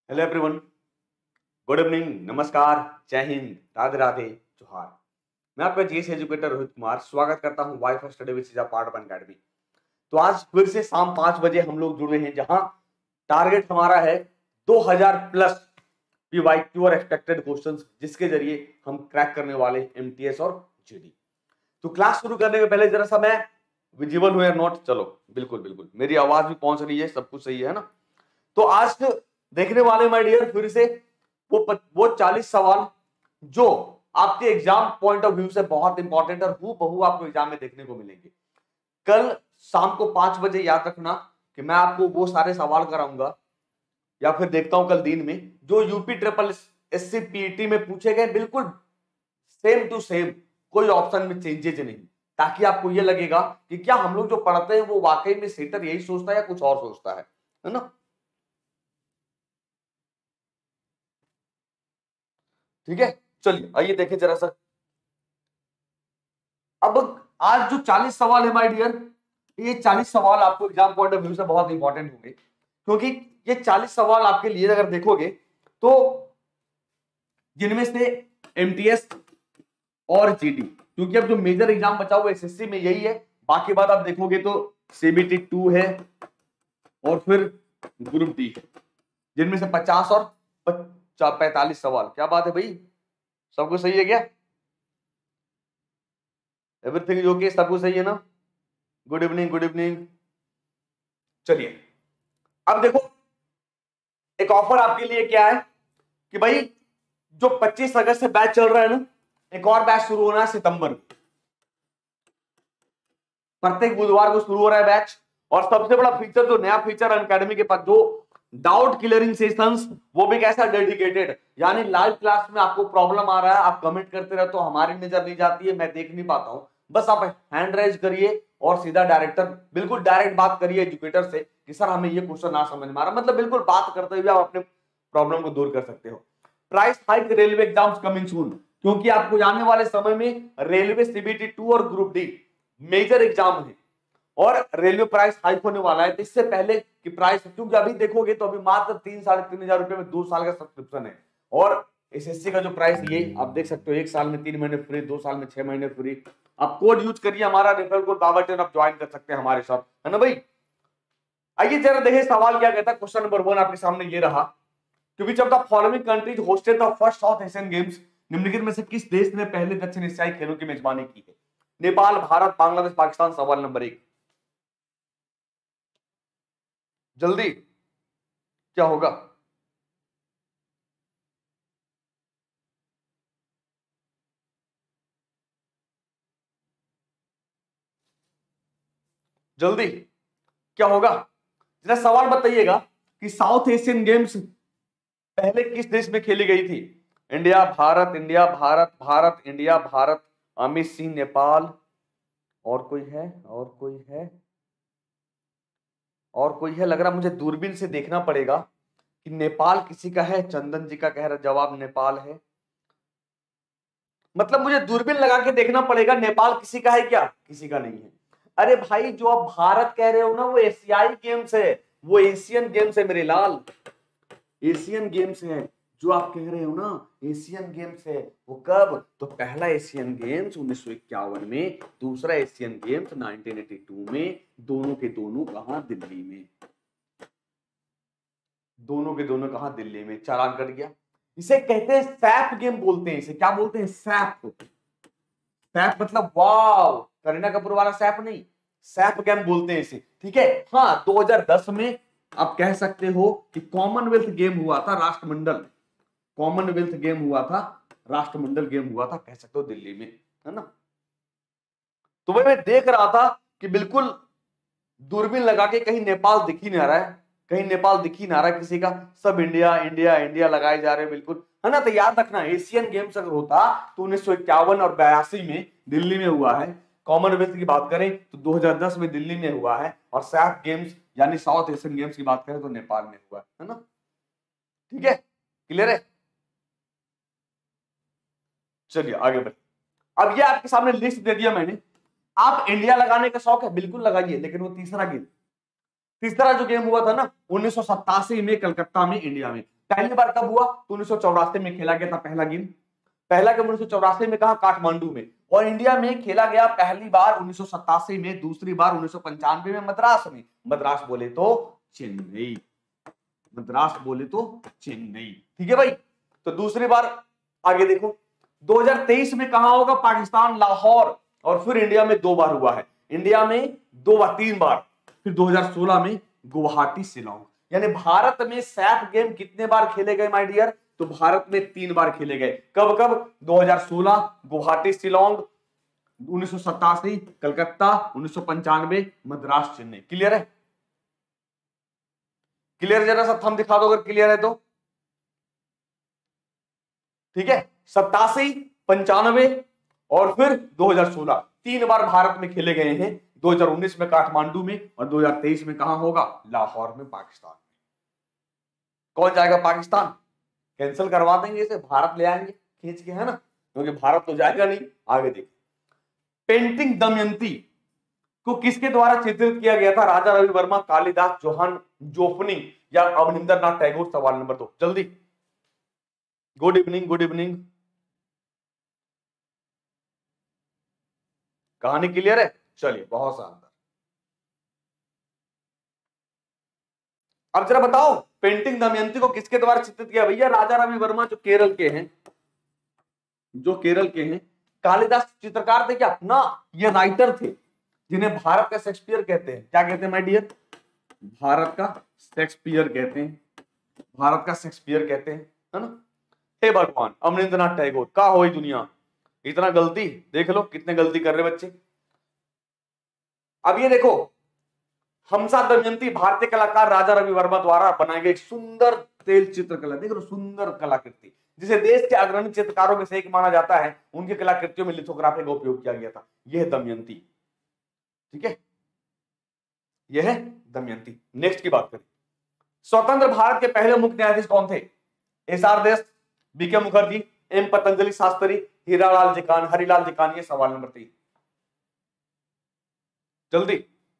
Hello everyone, good evening, नमस्कार, जय हिंद, राधे राधे, जोहार। मैं आपका जीएस एजुकेटर रोहित कुमार स्वागत करता हूं Y for study with part 1 academy. तो आज फिर से शाम 5 बजे हम लोग जुड़े हैं, जहां टारगेट हमारा है 2000 प्लस पीवाईक्यू और एक्सपेक्टेड क्वेश्चंस, जिसके जरिए हम क्रैक करने वाले एमटीएस और जीडी। तो क्लास शुरू करने के पहले जरा सा मैं विजिबल हूं या नॉट, चलो बिल्कुल बिल्कुल मेरी आवाज भी पहुंच रही है, सब कुछ सही है ना। तो आज देखने वाले माय डियर फिर से वो 40 सवाल जो आपके एग्जाम पॉइंट ऑफ व्यू से बहुत इंपॉर्टेंट और हूबहू आपको एग्जाम में देखने को मिलेंगे। कल शाम को 5 बजे याद रखना कि मैं आपको वो सारे सवाल कराऊंगा, या फिर देखता हूं कल दिन में जो यूपी ट्रिपल एससी पीईटी में पूछे गए, बिल्कुल सेम टू सेम, कोई ऑप्शन में चेंजेज नहीं, ताकि आपको ये लगेगा कि क्या हम लोग जो पढ़ते हैं वो वाकई में सेटर यही सोचता है या कुछ और सोचता है ना। ठीक है, चलिए आइए देखें जरा सा। अब आज जो 40 सवाल है माय डियर, ये 40 सवाल आपको एग्जाम पॉइंट ऑफ व्यू से बहुत इंपॉर्टेंट होंगे, क्योंकि ये 40 सवाल आपके लिए अगर देखोगे तो जिनमें से एमटीएस और जीडी, क्योंकि अब जो मेजर एग्जाम बचा हुआ एसएससी में यही है, बाकी बात आप देखोगे तो सीबीटी 2 है और फिर ग्रुप डी है, जिनमें से 50 और 45 सवाल। क्या बात है भाई, सब कुछ सही है क्या? एवरीथिंग इज ओके, सब कुछ सही है ना? Good evening, good evening. चलिए अब देखो, एक ऑफर आपके लिए क्या है कि भाई जो 25 अगस्त से बैच चल रहा है ना, एक और बैच शुरू होना है सितंबर में। प्रत्येक बुधवार को शुरू हो रहा है बैच, और सबसे बड़ा फीचर, जो नया फीचर अनअकैडमी के पास, जो डाउट क्लियरिंग सेशंस, वो भी कैसा डेडिकेटेड, यानी लाइव क्लास में आपको प्रॉब्लम आ रहा है, आप कमेंट करते रहते हो, हमारी नजर नहीं जाती है, मैं देख नहीं पाता हूं, बस आप हैंड रेज करिए और सीधा डायरेक्टर, बिल्कुल डायरेक्ट बात करिए एजुकेटर से कि सर हमें ये क्वेश्चन ना समझ में आ रहा, मतलब बिल्कुल बात करते हुए आप अपने प्रॉब्लम को दूर कर सकते हो। Price hike railway exams coming soon, क्योंकि आपको आने वाले समय में रेलवे सीबीटी 2 और ग्रुप डी मेजर एग्जाम है, और रेलवे प्राइस हाइक होने वाला है। तो इससे पहले कि प्राइस, क्योंकि अभी देखोगे तो अभी मात्र 3-3,500 रुपए में 2 साल का सब्सक्रिप्शन है, और एसएससी का जो प्राइस ये आप देख सकते हो, 1 साल में 3 महीने फ्री, 2 साल में 6 महीने फ्री। आप कोड यूज करिए, हमारा रेफरल कोड बाबा10, आप ज्वाइन कर सकते हैं हमारे साथ, है ना भाई। आइए जरा देखिए सवाल क्या कहता है। क्वेश्चन नंबर 1 आपके सामने ये रहा कि which of the following countries hosted the first South Asian games, निम्नलिखित में से किस देश ने पहले दक्षिण एशियाई खेलों की मेजबानी की है? नेपाल, भारत, बांग्लादेश, पाकिस्तान। सवाल नंबर 1, जल्दी क्या होगा? जल्दी क्या होगा? जरा सवाल बताइएगा कि साउथ एशियन गेम्स पहले किस देश में खेली गई थी? India, Bharat, India, Bharat, Bharat, India, Bharat, Amit Singh, Nepal, और कोई है? और कोई है? और कोई है? लग रहा मुझे दूरबीन से देखना पड़ेगा कि नेपाल किसी का है। चंदन जी का कह रहा जवाब नेपाल है, मतलब मुझे दूरबीन लगा के देखना पड़ेगा, नेपाल किसी का है क्या? किसी का नहीं है। अरे भाई, जो आप भारत कह रहे हो ना, वो एशियाई गेम्स है, वो एशियन गेम्स है मेरे लाल, एशियन गेम्स है। जो आप कह रहे हो ना एशियन गेम्स है, वो कब? तो पहला एशियन गेम्स 1951 में, दूसरा एशियन गेम्स 1982 में, दोनों के दोनों कहां? दिल्ली में। दोनों के दोनों कहां? दिल्ली में। चालान कट गया। इसे कहते हैं सैप गेम बोलते हैं। इसे क्या बोलते हैं? सैप। सैप मतलब वाव, करीना कपूर वाला सैप नहीं, सैप गेम बोलते हैं इसे, ठीक है। हाँ, 2010 में आप कह सकते हो कि कॉमनवेल्थ गेम हुआ था, राष्ट्रमंडल, कॉमनवेल्थ गेम हुआ था, राष्ट्रमंडल गेम हुआ था, कह सकते हो दिल्ली में, है ना। तो वही मैं देख रहा था कि बिल्कुल दूरबीन लगा के कहीं नेपाल दिख ही नहीं रहा है, कहीं नेपाल दिख ही नहीं रहा है किसी का, सब इंडिया इंडिया इंडिया लगाए जा रहे हैं, बिल्कुल, है ना। तो याद रखना, एशियन गेम्स अगर होता तो 1951 और 82 में दिल्ली में हुआ है। कॉमनवेल्थ की बात करें तो 2010 में दिल्ली में हुआ है, और सैफ गेम्स यानी साउथ एशियन गेम्स की बात करें तो नेपाल में हुआ है ना। ठीक है, क्लियर है? चलिए आगे बढ़े। अब ये आपके सामने लिस्ट दे दिया मैंने। आप इंडिया लगाने का शौक है, बिल्कुल लगाइए, लेकिन वो तीसरा गेम, तीसरा जो गेम हुआ था ना 1987 में कलकत्ता में, इंडिया में, पहली बार कब हुआ तो 1984 में खेला गया था पहला गेम। पहला गेम 1984 में कहा काठमांडू में, और इंडिया में खेला गया पहली बार 1987 में, दूसरी बार 1995 में मद्रास में। मद्रास बोले तो चेन्नई, मद्रास बोले तो चेन्नई, ठीक है भाई। तो दूसरी बार आगे देखो 2023 में कहां होगा, पाकिस्तान लाहौर, और फिर इंडिया में 2 बार हुआ है, इंडिया में 2 बार 3 बार, फिर 2016 में गुवाहाटी शिलांग। यानी भारत में सैफ गेम कितने बार खेले गए माय डियर, तो भारत में 3 बार खेले गए। कब कब, 2016 गुवाहाटी शिलांग, 1987 कलकत्ता, 1995 मद्रास चेन्नई। क्लियर है? क्लियर? जरा सा थंब दिखा दो अगर क्लियर है तो। ठीक है, 87, 95 और फिर 2016, 3 बार भारत में खेले गए हैं। 2019 में काठमांडू में, और 2023 में कहां होगा, लाहौर में, पाकिस्तान में। कौन जाएगा पाकिस्तान? कैंसिल करवा देंगे इसे, भारत ले आएंगे खींच के, है ना, क्योंकि भारत तो जाएगा नहीं। आगे देखिए, पेंटिंग दमयंती को किसके द्वारा चित्रित किया गया था, राजा रवि वर्मा, कालिदास, जोहान जोफनी या अवनिंद्रनाथ टैगोर। सवाल नंबर 2 जल्दी। Good evening, good evening. कहानी क्लियर है? चलिए, बहुत शानदार। अब जरा बताओ, पेंटिंग दमयंती को किसके द्वारा चित्रित किया? भैया राजा रवि वर्मा, जो केरल के हैं, जो केरल के हैं। कालिदास चित्रकार थे क्या? ना, ये राइटर थे, जिन्हें भारत का शेक्सपियर कहते हैं। क्या कहते हैं माय डियर? भारत का शेक्सपियर कहते हैं, भारत का शेक्सपियर कहते हैं, है ना। हे भगवान, अवनींद्रनाथ टैगोर का हो दुनिया, इतना गलती देख लो, कितने गलती कर रहे बच्चे। अब ये देखो, हमसा दमयंती भारतीय कलाकार राजा रवि वर्मा द्वारा बनाई गई एक सुंदर तेल चित्रकला। देख लो, सुंदर कलाकृति, जिसे देश के अग्रणी चित्रकारों में से एक माना जाता है। उनकी कलाकृतियों में लिथोग्राफी का उपयोग किया गया था। यह दमयंती, ठीक है, यह है दमयंती। नेक्स्ट की बात करें, स्वतंत्र भारत के पहले मुख्य न्यायाधीश कौन थे? SR. Desh, BK. Mukherjee, M. Patanjali Shastri, Hiralal जिकान, हरिलाल जिकान। ये सवाल नंबर 3 जल्दी।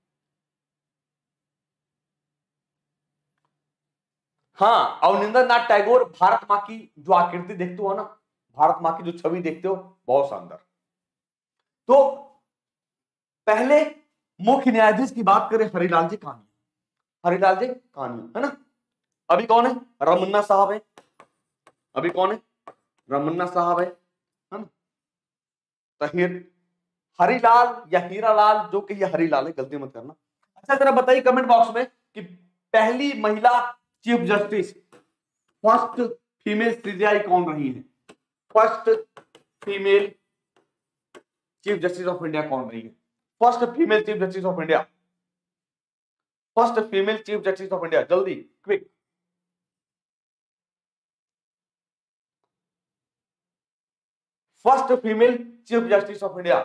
हाँ, अवनिंद्रनाथ टैगोर। भारत मां की जो आकृति देखते हो ना, भारत मां की जो छवि देखते हो, बहुत शानदार। तो पहले मुख्य न्यायाधीश की बात करें, हरिलाल जी कानिया, हरिलाल जी कानिया, है ना। अभी कौन है? रमन्ना साहब है। अभी कौन है? रमन्ना साहब है ना। तो हरिलाल या हीरालाल, जो कि ये हरिलाल है, गलती मत करना। अच्छा, जरा बताइए कमेंट बॉक्स में कि पहली महिला chief justice, first female CJI कौन रही है? First female chief justice of India कौन रही है? First female chief justice of India, first female chief justice of India, जल्दी, quick. First female chief justice of India.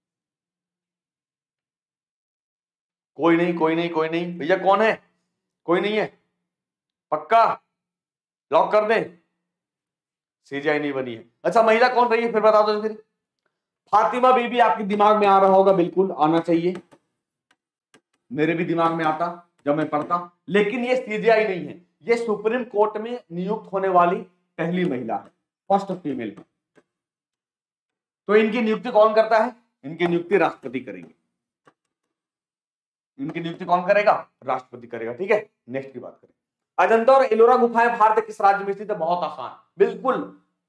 कोई नहीं, कोई नहीं, कोई नहीं भैया, कौन है? कोई नहीं है, पक्का लॉक कर दें? सीजीआई नहीं बनी है। अच्छा, महिला कौन रही है फिर बता दो। फिर फातिमा बीबी आपके दिमाग में आ रहा होगा, बिल्कुल आना चाहिए, मेरे भी दिमाग में आता जब मैं पढ़ता। लेकिन ये सीजीआई नहीं है, ये सुप्रीम कोर्ट में नियुक्त होने वाली पहली महिला है, फर्स्ट फीमेल। तो इनकी नियुक्ति कौन करता है? इनकी नियुक्ति राष्ट्रपति करेंगे। इनकी नियुक्ति कौन करेगा? राष्ट्रपति करेगा, ठीक है। नेक्स्ट की बात करें, अजंता और एलोरा गुफाएं भारत के किस राज्य में स्थित है? बहुत आसान, बिल्कुल।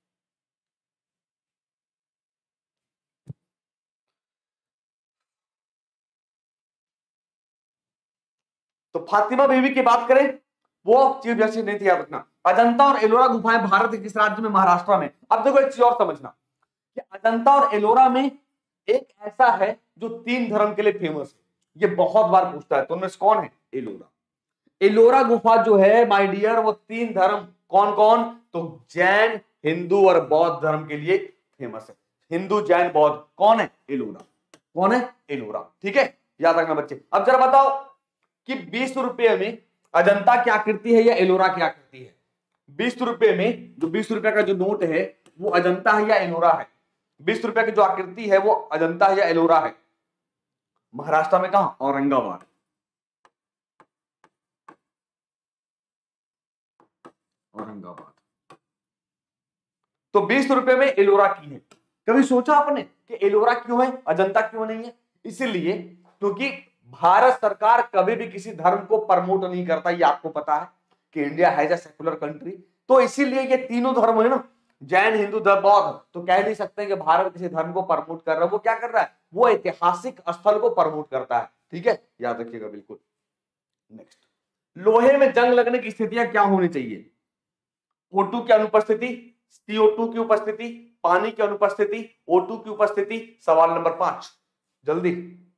तो फातिमा बीवी की बात करें, वो चीफ जस्टिस नहीं थी, याद रखना। अजंता और एलोरा गुफाएं भारत के किस राज्य में? महाराष्ट्र में। अब देखो एक चीज और समझना कि अजंता और एलोरा में एक ऐसा है जो 3 धर्म के लिए फेमस है। ये बहुत बार पूछता है, तो उनमें से कौन है? एलोरा। एलोरा गुफा जो है माय डियर, वो 3 धर्म, कौन कौन? तो जैन, हिंदू और बौद्ध धर्म के लिए फेमस है। हिंदू, जैन, बौद्ध, कौन है? एलोरा। कौन है? एलोरा, ठीक है, याद रखना बच्चे। अब जरा बताओ कि 20 रुपए में अजंता की आकृति है या एलोरा की आकृति है? 20 रुपए में जो 20 रुपए का जो नोट है, वो अजंता है या एलोरा है? 20 रुपए की जो आकृति है, वो अजंता है या एलोरा है? महाराष्ट्र में कहां? औरंगाबाद। औरंगाबाद। तो 20 रुपए में एलोरा की है। कभी सोचा आपने कि एलोरा क्यों है, अजंता क्यों नहीं है? इसीलिए क्योंकि भारत सरकार कभी भी किसी धर्म को प्रमोट नहीं करता, ये आपको पता है कि India has a secular country. तो इसीलिए ये तीनों धर्म है ना, जैन, हिंदू, बौद्ध, तो कह नहीं सकते कि भारत किसी धर्म को प्रमोट कर रहा है। वो क्या कर रहा है? वो ऐतिहासिक स्थल को प्रमोट करता है। ठीक है, याद रखिएगा बिल्कुल। नेक्स्ट, लोहे में जंग लगने की स्थितियां क्या होनी चाहिए? O2 की अनुपस्थिति, CO2 की उपस्थिति, पानी की अनुपस्थिति, O2 की उपस्थिति। सवाल नंबर 5, जल्दी।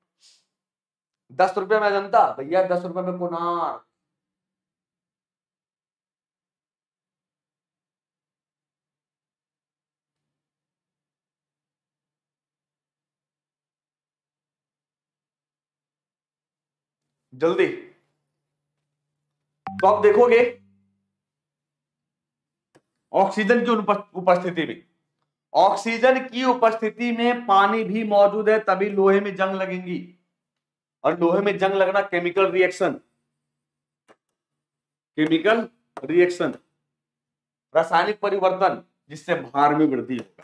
10 रुपए में अजंता भैया, 10 रुपए में कोणार्क। जल्दी। तो आप देखोगे ऑक्सीजन की उपस्थिति में, ऑक्सीजन की उपस्थिति में पानी भी मौजूद है, तभी लोहे में जंग लगेंगी। और लोहे में जंग लगना केमिकल रिएक्शन, केमिकल रिएक्शन, रासायनिक परिवर्तन, जिससे भार में वृद्धि होगा,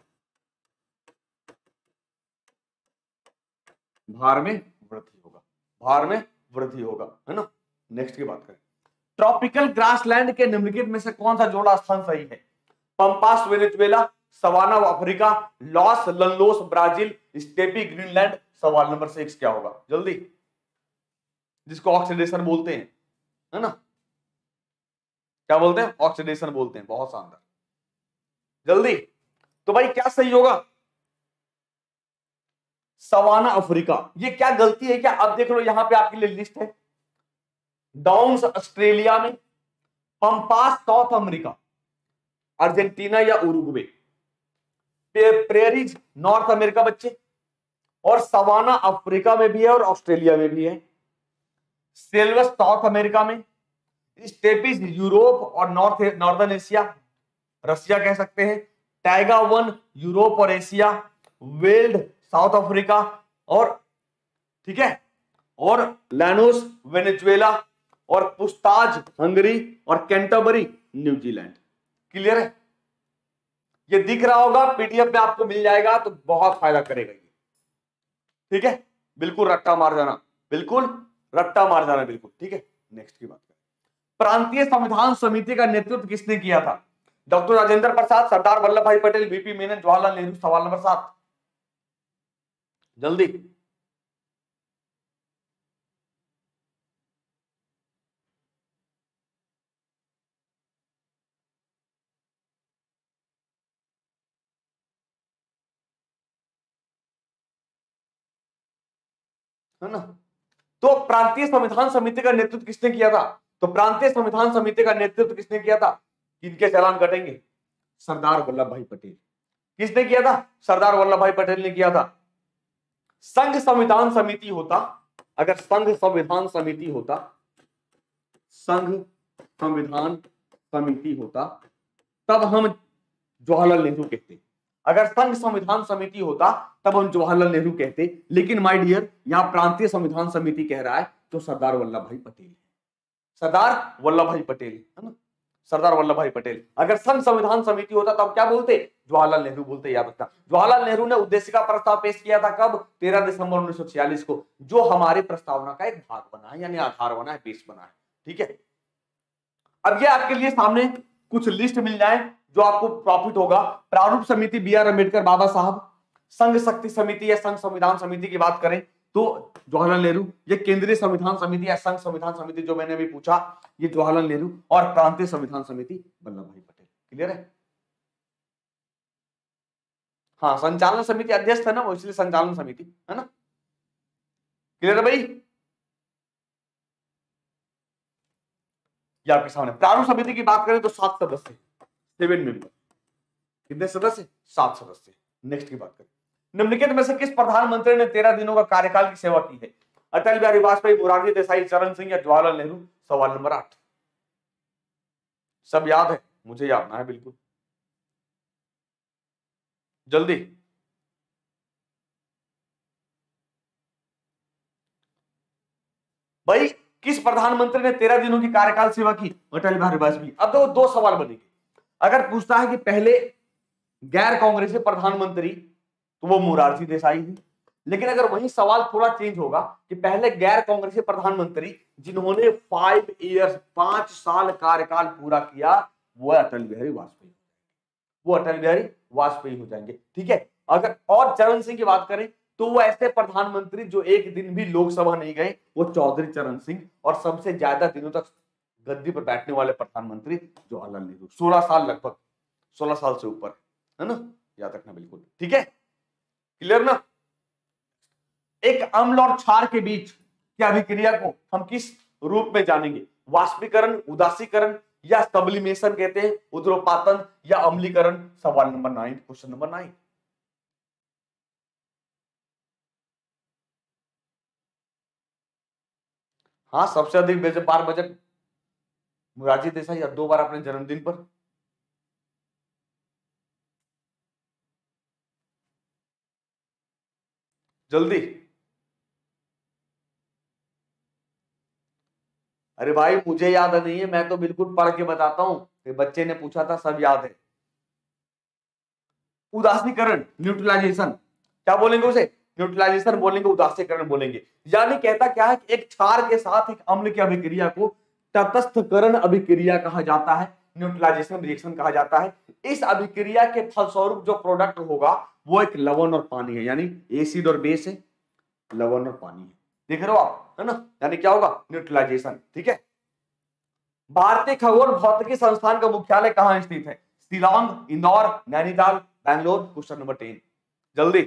भार में वृद्धि होगा, भार में वृद्धि होगा, है ना। नेक्स्ट की बात करें, ट्रॉपिकल ग्रासलैंड के निम्नलिखित में से कौन सा जोड़ा स्थान सही है? पंपास वेनेजुएला, सवाना अफ्रीका, लॉस लनलोस ब्राजील, स्टेपी ग्रीनलैंड। सवाल नंबर 6 क्या होगा? जल्दी, जिसको ऑक्सीडेशन बोलते हैं, है ना, क्या बोलते हैं? ऑक्सीडेशन बोलते हैं। बहुत शानदार, जल्दी। तो भाई क्या सही होगा? Savanna Africa. ये क्या गलती है क्या? अब देख लो, यहां पे आपके लिए लिस्ट है। डाउन्स ऑस्ट्रेलिया में, पंपास साउथ अमेरिका, अर्जेंटीना या उरुग्वे, प्रेरीज नॉर्थ अमेरिका बच्चे, और सवाना अफ्रीका में भी है और ऑस्ट्रेलिया में भी है, सेल्वस साउथ अमेरिका में, स्टेपिस यूरोप और नॉर्दर्न एशिया, रसिया कह सकते हैं, टाइगा वन यूरोप और एशिया, वेल्ड साउथ अफ्रीका, और ठीक है, और लैनोस वेनेजुएला, और पुस्ताज हंगरी, और कैंटरबरी न्यूजीलैंड। क्लियर है? ये दिख रहा होगा, पीडीएफ में आपको मिल जाएगा, तो बहुत फायदा करेगा ये। ठीक है, बिल्कुल रट्टा मार जाना, बिल्कुल रट्टा मार जाना, बिल्कुल। ठीक है, नेक्स्ट की बात करें, प्रांतीय संविधान समिति का नेतृत्व किसने किया था? Doctor Rajendra Prasad, Sardar Vallabhbhai Patel, VP Menon, Jawaharlal Nehru. सवाल नंबर 7, जल्दी। है ना, तो प्रांतीय संविधान समिति का नेतृत्व किसने किया था? तो प्रांतीय संविधान समिति का नेतृत्व किसने किया था? किनके चालान कटेंगे? सरदार वल्लभ भाई पटेल। किसने किया था? सरदार वल्लभ भाई पटेल ने किया था। संघ संविधान समिति होता, अगर संघ संविधान समिति होता, संघ संविधान समिति होता, तब हम जवाहरलाल नेहरू कहते। अगर संघ संविधान समिति होता तब हम जवाहरलाल नेहरू कहते। लेकिन माय डियर, यहां प्रांतीय संविधान समिति कह रहा है, तो सरदार वल्लभ भाई पटेल, सरदार वल्लभ भाई पटेल, है ना, सरदार वल्लभ भाई पटेल। अगर संघ संविधान समिति होता तब क्या बोलते? जवाहरलाल नेहरू बोलते। याद रखना, जवाहरलाल नेहरू ने उद्देशिका प्रस्ताव पेश किया था कब? 13 दिसंबर 1946 को, जो हमारी प्रस्तावना का एक भाग बना है, यानी आधार बना है, बेस बना है। ठीक है, अब ये आपके लिए सामने कुछ लिस्ट मिल जाए जो आपको प्रॉफिट होगा। प्रारूप समिति बी आर अम्बेडकर बाबा साहब, संघ शक्ति समिति या संघ संविधान समिति की बात करें तो जवाहरलाल नेहरू, ये केंद्रीय संविधान समिति या संघ संविधान समिति जो मैंने अभी पूछा, ये जवाहरलाल नेहरू, और प्रांतीय संविधान समिति वल्लभ भाई पटेल। क्लियर है? हाँ, संचालन समिति अध्यक्ष है ना वो, इसलिए संचालन समिति, है ना। क्लियर है भाई? ये आपके सामने प्रारूप समिति की बात करें तो 7 सदस्य, 7 मेंबर। कितने सदस्य? 7 सदस्य। नेक्स्ट की बात करें, निम्नलिखित में से किस प्रधानमंत्री ने 13 दिनों का कार्यकाल की सेवा की है? अटल बिहारी वाजपेयी, मोरारजी देसाई, चरण सिंह या जवाहरलाल नेहरू। सवाल नंबर 8, सब याद है? मुझे याद ना है बिल्कुल, जल्दी। भाई किस प्रधानमंत्री ने 13 दिनों की कार्यकाल सेवा की? अटल बिहारी वाजपेयी। अब तो दो सवाल बनेंगे। अगर पूछता है कि पहले गैर कांग्रेसी प्रधानमंत्री, तो वो मोरारजी देसाई है। लेकिन अगर वही सवाल थोड़ा चेंज होगा कि पहले गैर कांग्रेसी प्रधानमंत्री जिन्होंने 5 इयर्स 5 साल कार्यकाल पूरा किया, वो अटल बिहारी वाजपेयी, वो अटल बिहारी वाजपेयी हो जाएंगे। ठीक है। अगर और चरण सिंह की बात करें तो वो ऐसे प्रधानमंत्री जो एक दिन भी लोकसभा नहीं गए, वो चौधरी चरण सिंह। और सबसे ज्यादा दिनों तक गद्दी पर बैठने वाले प्रधानमंत्री जवाहरलाल नेहरू, 16 साल, लगभग 16 साल से ऊपर, है ना, याद रखना बिल्कुल। ठीक है, क्लियर ना। एक अम्ल और क्षार के बीच की अभिक्रिया को हम किस रूप में जानेंगे? वाष्पीकरण, उदासीकरण या सब्लिमेशन कहते हैं, उद्रोपातन या अम्लीकरण। सवाल नंबर 9, क्वेश्चन नंबर 9। हाँ, सबसे अधिक बार बजट मोरारजी देसाई, या 2 बार अपने जन्मदिन पर। जल्दी। अरे भाई मुझे याद नहीं है, मैं तो बिल्कुल पढ़ के बताता हूं। बच्चे ने पूछा था, सब याद है। उदासीकरण, न्यूट्रलाइजेशन, क्या बोलेंगे उसे? न्यूट्रलाइजेशन बोलेंगे, उदासीकरण बोलेंगे। यानी कहता क्या है कि एक क्षार के साथ एक अम्ल की अभिक्रिया को तटस्थकरण अभिक्रिया कहा जाता है, न्यूट्रलाइजेशन रिएक्शन कहा जाता है। इस अभिक्रिया के फलस्वरूप जो प्रोडक्ट होगा वो एक लवण और पानी है, यानी एसिड और बेस है, लवण और पानी है। देख रहे हो आप, है ना। यानी क्या होगा? न्यूट्रलाइजेशन। ठीक है। भारतीय खगोल भौतिकी संस्थान का मुख्यालय कहां स्थित है? शिलांग, इंदौर, नैनीताल, बैंगलोर। क्वेश्चन नंबर 10, जल्दी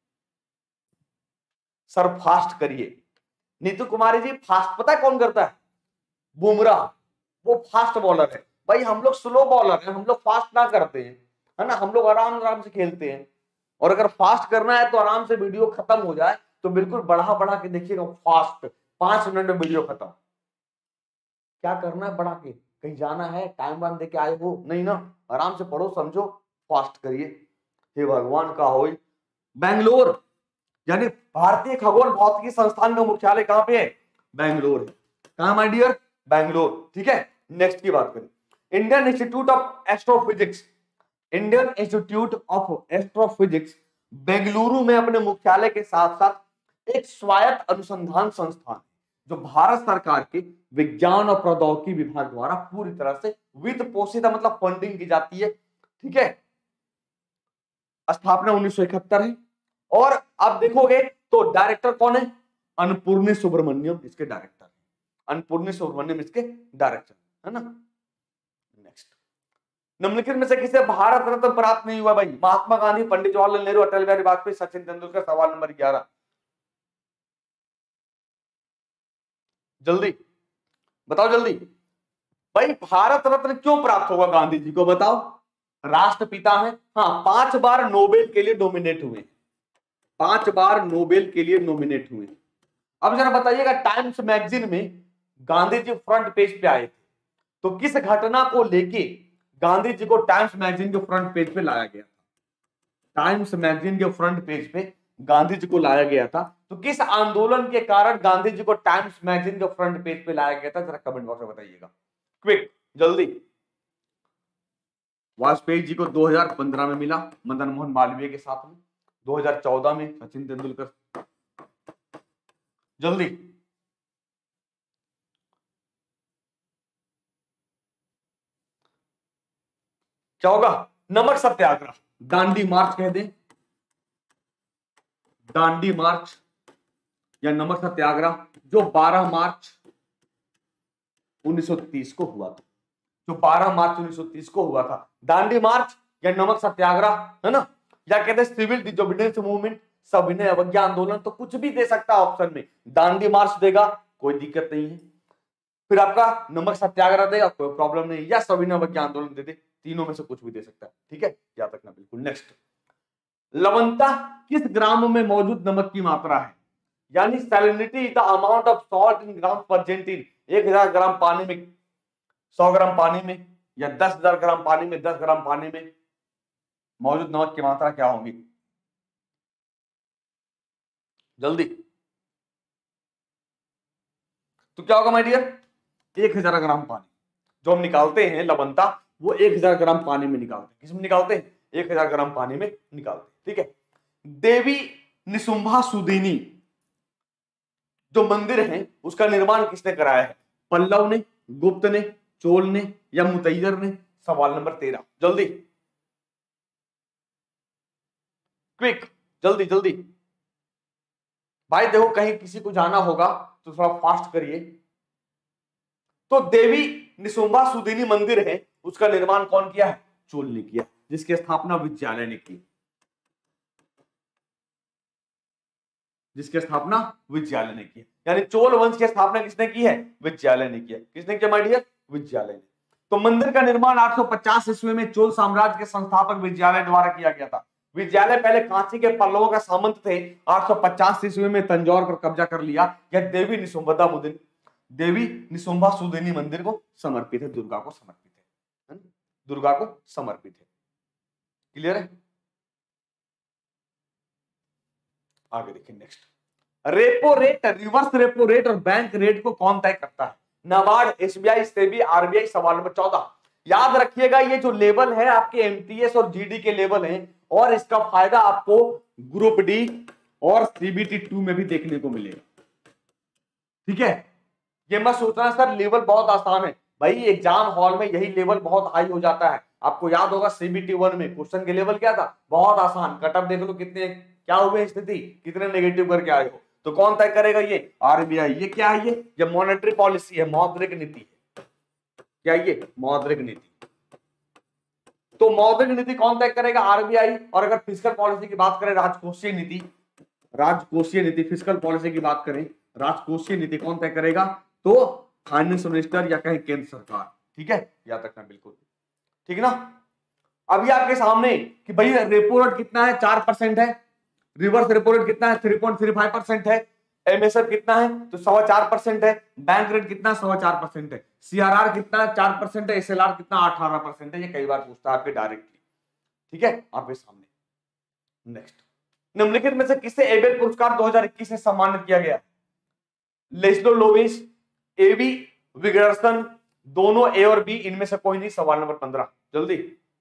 सर, फास्ट करिए। नीतू कुमारी जी, फास्ट पता है कौन करता है? बुमराह, वो फास्ट बॉलर है। भाई हम लोग स्लो बॉलर हैं, हम लोग फास्ट ना करते हैं, है ना। हम लोग आराम आराम से खेलते हैं। और अगर फास्ट करना है तो आराम से वीडियो खत्म हो जाए तो बिल्कुल बढ़ा बढ़ा के देखिएगा, फास्ट 5 मिनट में वीडियो खत्म। क्या करना है बढ़ा के? कहीं जाना है, टाइम वाइम देके आए हो नहीं ना, आराम से पढ़ो, समझो, फास्ट करिए। हे भगवान का हो। बैंगलोर, यानी भारतीय खगोल भौतिकी संस्थान का मुख्यालय कहां पे है? बैंगलोर है। कहां माय डियर? बैंगलोर। ठीक है। नेक्स्ट की बात करें, Indian Institute of Astrophysics, Indian Institute of Astrophysics Bengaluru में अपने मुख्यालय के साथ साथ एक स्वायत्त अनुसंधान संस्थान जो भारत सरकार के विज्ञान और प्रौद्योगिकी विभाग द्वारा पूरी तरह से वित्त पोषित, मतलब फंडिंग की जाती है। ठीक है। स्थापना 1971 है। और आप देखोगे तो डायरेक्टर कौन है? अन्नपूर्णी सुब्रमण्यम इसके डायरेक्टर, अन्नपूर्णी सुब्रमण्यम इसके डायरेक्टर, है ना। नेक्स्ट, निम्नलिखित में से किसे भारत रत्न प्राप्त नहीं हुआ? भाई महात्मा गांधी, पंडित जवाहरलाल नेहरू, अटल बिहारी वाजपेयी, सचिन तेंदुलकर। सवाल नंबर 11, जल्दी बताओ, जल्दी। भाई भारत रत्न क्यों प्राप्त होगा गांधी जी को, बताओ? राष्ट्रपिता है, हाँ, 5 बार नोबेल के लिए नॉमिनेट हुए, 5 बार नोबेल के लिए नॉमिनेट हुए। अब जरा बताइएगा, टाइम्स मैगजीन में गांधी जी फ्रंट पेज पे आए थे, तो किस घटना को लेके गांधी जी को टाइम्स मैगजीन के फ्रंट पेज पे लाया गया? टाइम्स मैगजीन के फ्रंट पेज पे गांधी जी को लाया गया था, तो किस आंदोलन के कारण गांधी जी को टाइम्स मैगजीन के फ्रंट पेज पे लाया गया था? जरा कमेंट बॉक्स में बताइएगा, क्विक, जल्दी। वाजपेयी जी को 2015 में मिला, मदन मोहन मालवीय के साथ में। 2014 में सचिन तेंदुलकर। जल्दी, क्या होगा? नमक सत्याग्रह, दांडी मार्च कह दें, दांडी मार्च या नमक सत्याग्रह, जो 12 मार्च 1930 को हुआ था, जो 12 मार्च 1930 को हुआ था। दांडी मार्च या नमक सत्याग्रह, है ना, या कहते हैं सिविल डिसोबीडियंस मूवमेंट, सविनय अवज्ञा आंदोलन, तो कुछ भी दे सकता है ऑप्शन में। दांडी मार्च देगा, कोई दिक्कत नहीं है। फिर आपका नमक सत्याग्रह देगा, कोई प्रॉब्लम नहीं, या सविनय अवज्ञा आंदोलन दे दे, तीनों में से कुछ भी दे सकता है। ठीक है, याद रखना बिल्कुल। नेक्स्ट, लवणता किस ग्राम में मौजूद नमक की मात्रा है? यानी salinity, the amount of salt in gram per जेंटिन, 1000 ग्राम पानी में, 100 ग्राम पानी में, या 10,000 ग्राम पानी में 10 ग्राम पानी में मौजूद नमक की मात्रा क्या होगी? जल्दी, तो क्या होगा माय डियर, 1000 ग्राम पानी जो हम निकालते हैं लवणता, वो 1000 ग्राम पानी में निकालते हैं। किसमें निकालते हैं? 1000 ग्राम पानी में निकालते हैं। ठीक है। देवी निशुंभा सुदिनी जो मंदिर है उसका निर्माण किसने कराया है? पल्लव ने, गुप्त ने, चोल ने या मुतैयर ने? सवाल नंबर 13, जल्दी क्विक, जल्दी जल्दी भाई। देखो कहीं किसी को जाना होगा तो थोड़ा फास्ट करिए। तो देवी निशुंभा सुदिनी मंदिर है उसका निर्माण कौन किया है? चोल ने किया, जिसकी स्थापना विद्यालय ने की, जिसकी स्थापना विद्यालय ने की। यानी चोल वंश की स्थापना किसने की है? विद्यालय ने किया। किसने किया माय डियर? विद्यालय ने। तो मंदिर का निर्माण 850 ईस्वी में चोल साम्राज्य के संस्थापक विद्यालय द्वारा किया गया था। विद्यालय पहले कांची के पल्लवों का सामंत थे, 850 ईस्वी में तंजौर पर कब्जा कर लिया। यह देवी निशुंभा सुदिनी मंदिर को समर्पित है, दुर्गा को समर्पित है, दुर्गा को समर्पित है। क्लियर है? आगे देखिए next, repo rate, reverse repo rate और बैंक रेट को कौन तय करता है? NABARD, SBI, SEBI, RBI. सवाल नंबर 14। याद रखिएगा ये जो लेवल है आपके एमटीएस और जीडी के लेवल हैं, और इसका फायदा आपको ग्रुप डी और सीबीटी 2 में भी देखने को मिलेगा। ठीक है, ये मत सोचना सर लेवल बहुत आसान है, भाई एग्जाम हॉल में यही लेवल बहुत हाई हो जाता है। आपको याद होगा सीबीटी 1 में क्वेश्चन के लेवल क्या था? बहुत आसान। कट ऑफ देख लो कितने, क्या हुए स्थिति, कितने नेगेटिव करके आए हो। तो कौन तय करेगा? ये आरबीआई। ये क्या है? ये मॉनेटरी पॉलिसी है, मौद्रिक नीति है। क्या ये? मौद्रिक नीति। तो मौद्रिक नीति कौन तय करेगा? आरबीआई। और अगर फिस्कल पॉलिसी की बात करें, राजकोषीय नीति, राजकोषीय नीति, फिस्कल पॉलिसी की बात करें, राजकोषीय नीति कौन तय करेगा? तो फाइनेंस मिनिस्टर या कहीं केंद्र सरकार। ठीक है, याद रखना बिल्कुल। ठीक ना? अभी आपके सामने कि भाई रेपो रेट कितना है? 4% है। रिवर्स रेपो रेट कितना है? 3.35% है। एमएसएफ कितना है? तो 4.25% है। बैंक रेट कितना? 4.25% है। सीआरआर कितना? 4% है। एसएलआर कितना? 18% है। ये कई बार पूछता है आपके डायरेक्टली। ठीक है, आपके सामने। नेक्स्ट, निम्नलिखित में से किसे एबेल पुरस्कार 2021 में सम्मानित किया गया? लेस्लो लोविस, एबी विगर्सन, दोनों ए और बी, इनमें से कोई नहीं। सवाल नंबर 15, जल्दी।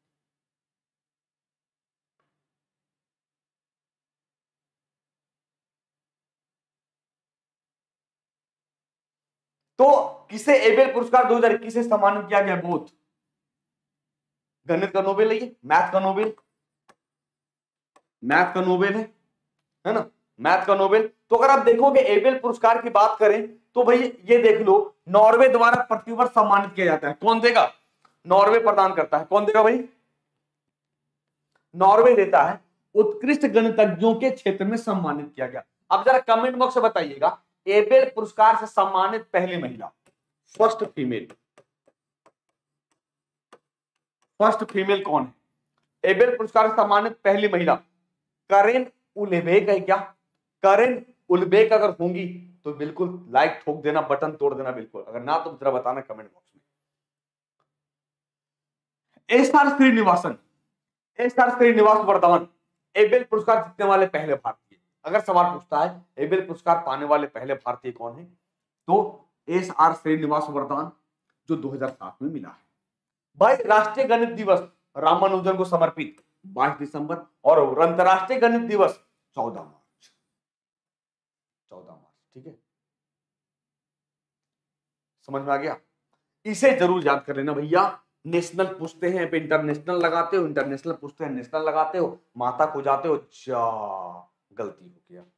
तो किसे एबेल पुरस्कार 2021 से सम्मानित किया गया? बोथ। गणित का नोबेल है, मैथ का नोबेल, मैथ का नोबेल है ना, मैथ का नोबेल। तो अगर आप देखोगे एबेल पुरस्कार की बात करें तो भाई ये देख लो, नॉर्वे द्वारा प्रतिवर्ष सम्मानित किया जाता है। कौन देगा? नॉर्वे प्रदान करता है। कौन देगा भाई? नॉर्वे देता है। उत्कृष्ट गणितज्ञों के क्षेत्र में सम्मानित किया गया। अब जरा कमेंट बॉक्स में बताइएगा, एबेल पुरस्कार से सम्मानित पहली महिला, फर्स्ट फीमेल, फर्स्ट फीमेल कौन है? एबेल पुरस्कार से सम्मानित पहली महिला करेन उलेबेक है क्या? करेन उलेबेक अगर होंगी तो बिल्कुल लाइक ठोक देना, बटन तोड़ देना बिल्कुल। अगर ना तो जरा बताना कमेंट बॉक्स में। SR. Srinivasan, SR. Srinivasa Varadhan Abel पुरस्कार जीतने वाले पहले भारतीय। अगर सवाल पूछता है एबेल पुरस्कार पाने वाले पहले भारतीय कौन है, तो एस.आर. श्रीनिवास वर्धमान, जो 2007 में मिला है। भाई राष्ट्रीय गणित दिवस रामानुजन को समर्पित 22 दिसंबर, और अंतरराष्ट्रीय गणित दिवस 14 मार्च। 14 मार्च। ठीक है, समझ में आ गया? इसे जरूर याद कर लेना भैया। नेशनल पूछते हैं पे इंटरनेशनल लगाते हो, इंटरनेशनल पूछते हैं नेशनल लगाते हो, माता को जाते हो, गलती हो गया।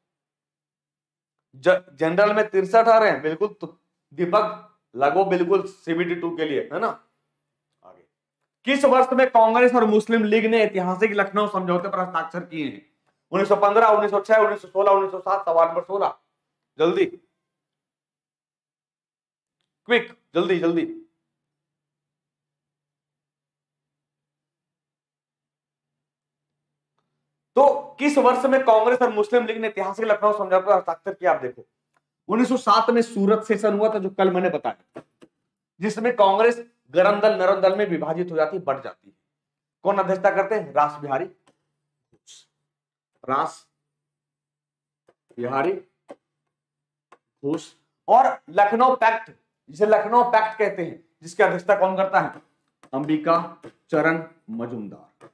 जनरल में 63 आ रहे हैं बिल्कुल, तो दीपक लगो बिल्कुल सीबीटी 2 के लिए, है ना। आगे, किस वर्ष में कांग्रेस और मुस्लिम लीग ने ऐतिहासिक लखनऊ समझौते पर हस्ताक्षर किए हैं? 1915, 1906, 1916, 1907। सवाल नंबर 16, जल्दी क्विक, जल्दी जल्दी। तो किस वर्ष में कांग्रेस और मुस्लिम लीग ने ऐतिहासिक लखनऊ समझौते पर हस्ताक्षर किया? आप देखो, 1907 में सूरत सेशन हुआ था, जो कल मैंने बताया, जिसमें कांग्रेस गरम दल नरम दल में विभाजित हो जाती, बढ़ जाती है। कौन अध्यक्षता करते हैं? रास बिहारी घोष, रास बिहारी घोष। और लखनऊ पैक्ट, जिसे लखनऊ पैक्ट कहते हैं, जिसकी अध्यक्षता कौन करता है? अंबिका चरण मजूमदार।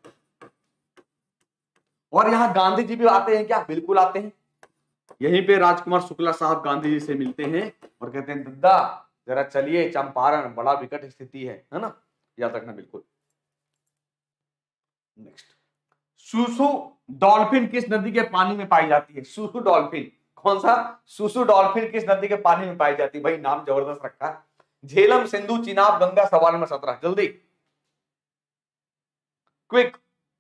और यहां गांधी जी भी आते हैं क्या? बिल्कुल आते हैं। यहीं पे राजकुमार शुक्ला साहब गांधी जी से मिलते हैं और कहते हैं दद्दा जरा चलिए, चंपारण बड़ा विकट स्थिति है ना, याद रखना बिल्कुल। नेक्स्ट, सुसु डॉल्फिन किस नदी के पानी में पाई जाती है? सुसु डॉल्फिन, कौन सा? सुसु डॉल्फिन किस नदी के पानी में पाई जाती है? भाई नाम जबरदस्त रखा है। झेलम, सिंधु, चिनाब, गंगा। सवाल नंबर 17 जल्दी क्विक।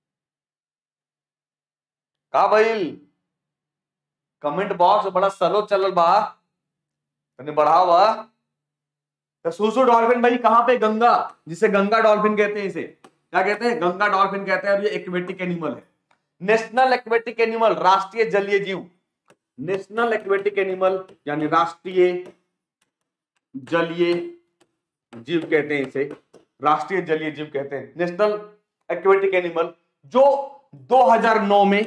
का भाई कमेंट बॉक्स बड़ा स्लो चल बा, तने बढ़ावा। तो सुसु डॉल्फिन भाई कहां पे? गंगा, जिसे गंगा डॉल्फिन कहते हैं। इसे क्या कहते हैं? गंगा डॉल्फिन कहते हैं। और ये एक्वेटिक एनिमल है, नेशनल एक्वेटिक एनिमल, राष्ट्रीय जलीय जीव। नेशनल एक्वेटिक एनिमल यानी राष्ट्रीय जलीय जीव कहते हैं इसे, राष्ट्रीय जलीय जीव कहते हैं, नेशनल एक्वेटिक एनिमल। जो 2009 में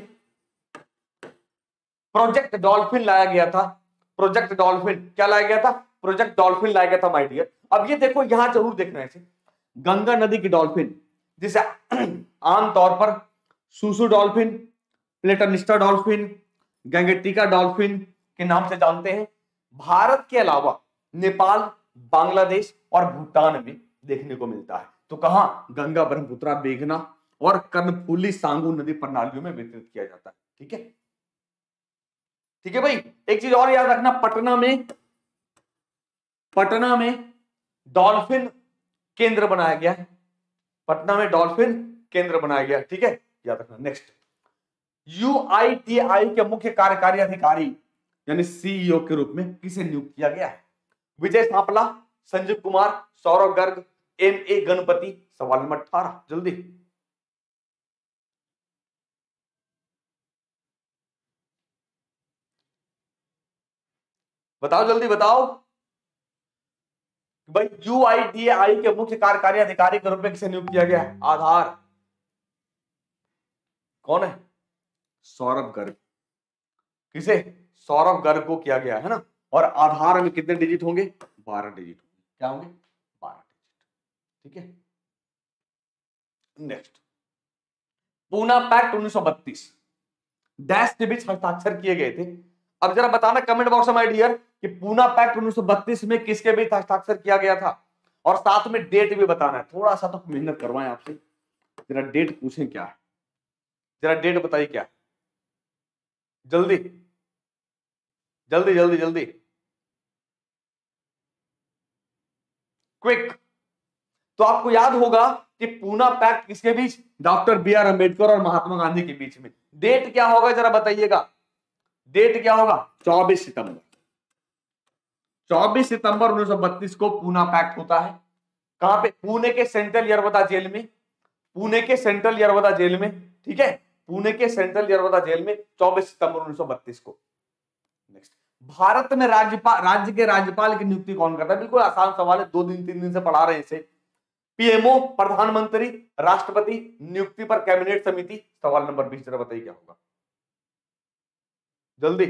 प्रोजेक्ट डॉल्फिन लाया गया था। प्रोजेक्ट डॉल्फिन क्या लाया गया था? प्रोजेक्ट डॉल्फिन लाया गया था माय डियर। अब ये देखो, यहां जरूर देखना है, गंगा नदी की डॉल्फिन, जिसे आमतौर पर susu dolphin, Platanista dolphin, gangetica dolphin के नाम से जानते हैं। भारत के अलावा नेपाल, बांग्लादेश और भूटान में देखने को मिलता है। तो कहां? गंगा, ब्रह्मपुत्र, मेघना और कर्णफूली, सांगू नदी प्रणालियों में वितरित किया जाता है। ठीक है, ठीक है भाई। एक चीज और याद रखना, पटना में डॉल्फिन केंद्र बनाया गया है। पटना में डॉल्फिन केंद्र बनाया गया, ठीक है, याद रखना। नेक्स्ट, यूआईटीआई के मुख्य कार्यकारी अधिकारी यानी सीईओ के रूप में किसे नियुक्त किया गया है? विजय सांपला, संजीव कुमार, सौरभ गर्ग, एमए गणपति। सवाल नंबर 18 जल्दी बताओ, जल्दी बताओ भाई। यूआईडीएआई के मुख्य कार्यकारी अधिकारी के रूप में किसे नियुक्त किया गया है? आधार, कौन है? सौरभ गर्ग। किसे? सौरभ गर्ग को किया गया है ना। और आधार में कितने डिजिट होंगे? 12 डिजिट होंगे। क्या होंगे? 12 डिजिट। ठीक है, नेक्स्ट, पूना पैक्ट 1932 डैश के बीच हस्ताक्षर किए गए थे। अब जरा बताना कमेंट बॉक्स में माय डियर कि पूना पैक्ट 1932 में किसके बीच हस्ताक्षर किया गया था, और साथ में डेट भी बताना है। थोड़ा सा तो मेहनत करवाएं आपसे, जरा डेट पूछें क्या है, जरा डेट बताइए क्या है, जल्दी जल्दी जल्दी जल्दी क्विक। तो आपको याद होगा कि पूना पैक्ट किसके बीच? डॉक्टर बी आर अंबेडकर और महात्मा गांधी के बीच में। डेट क्या होगा जरा बताइएगा, डेट क्या होगा? 24 सितंबर। 24 सितंबर 1932 को पूना पैक्ट होता है। कहां पे? पुणे के सेंट्रल यरवदा जेल में। पुणे के सेंट्रल यरवदा जेल में, ठीक है, पुणे के सेंट्रल यरवदा जेल में 24 सितंबर 1932 को। नेक्स्ट, भारत में राज्य के राज्यपाल की नियुक्ति कौन करता है? बिल्कुल आसान सवाल है, 2 दिन 3 दिन से पढ़ा रहे हैं इसे। पीएमओ, प्रधानमंत्री, राष्ट्रपति, नियुक्ति पर कैबिनेट समिति। सवाल नंबर 20 जरा बताइए क्या होगा, जल्दी।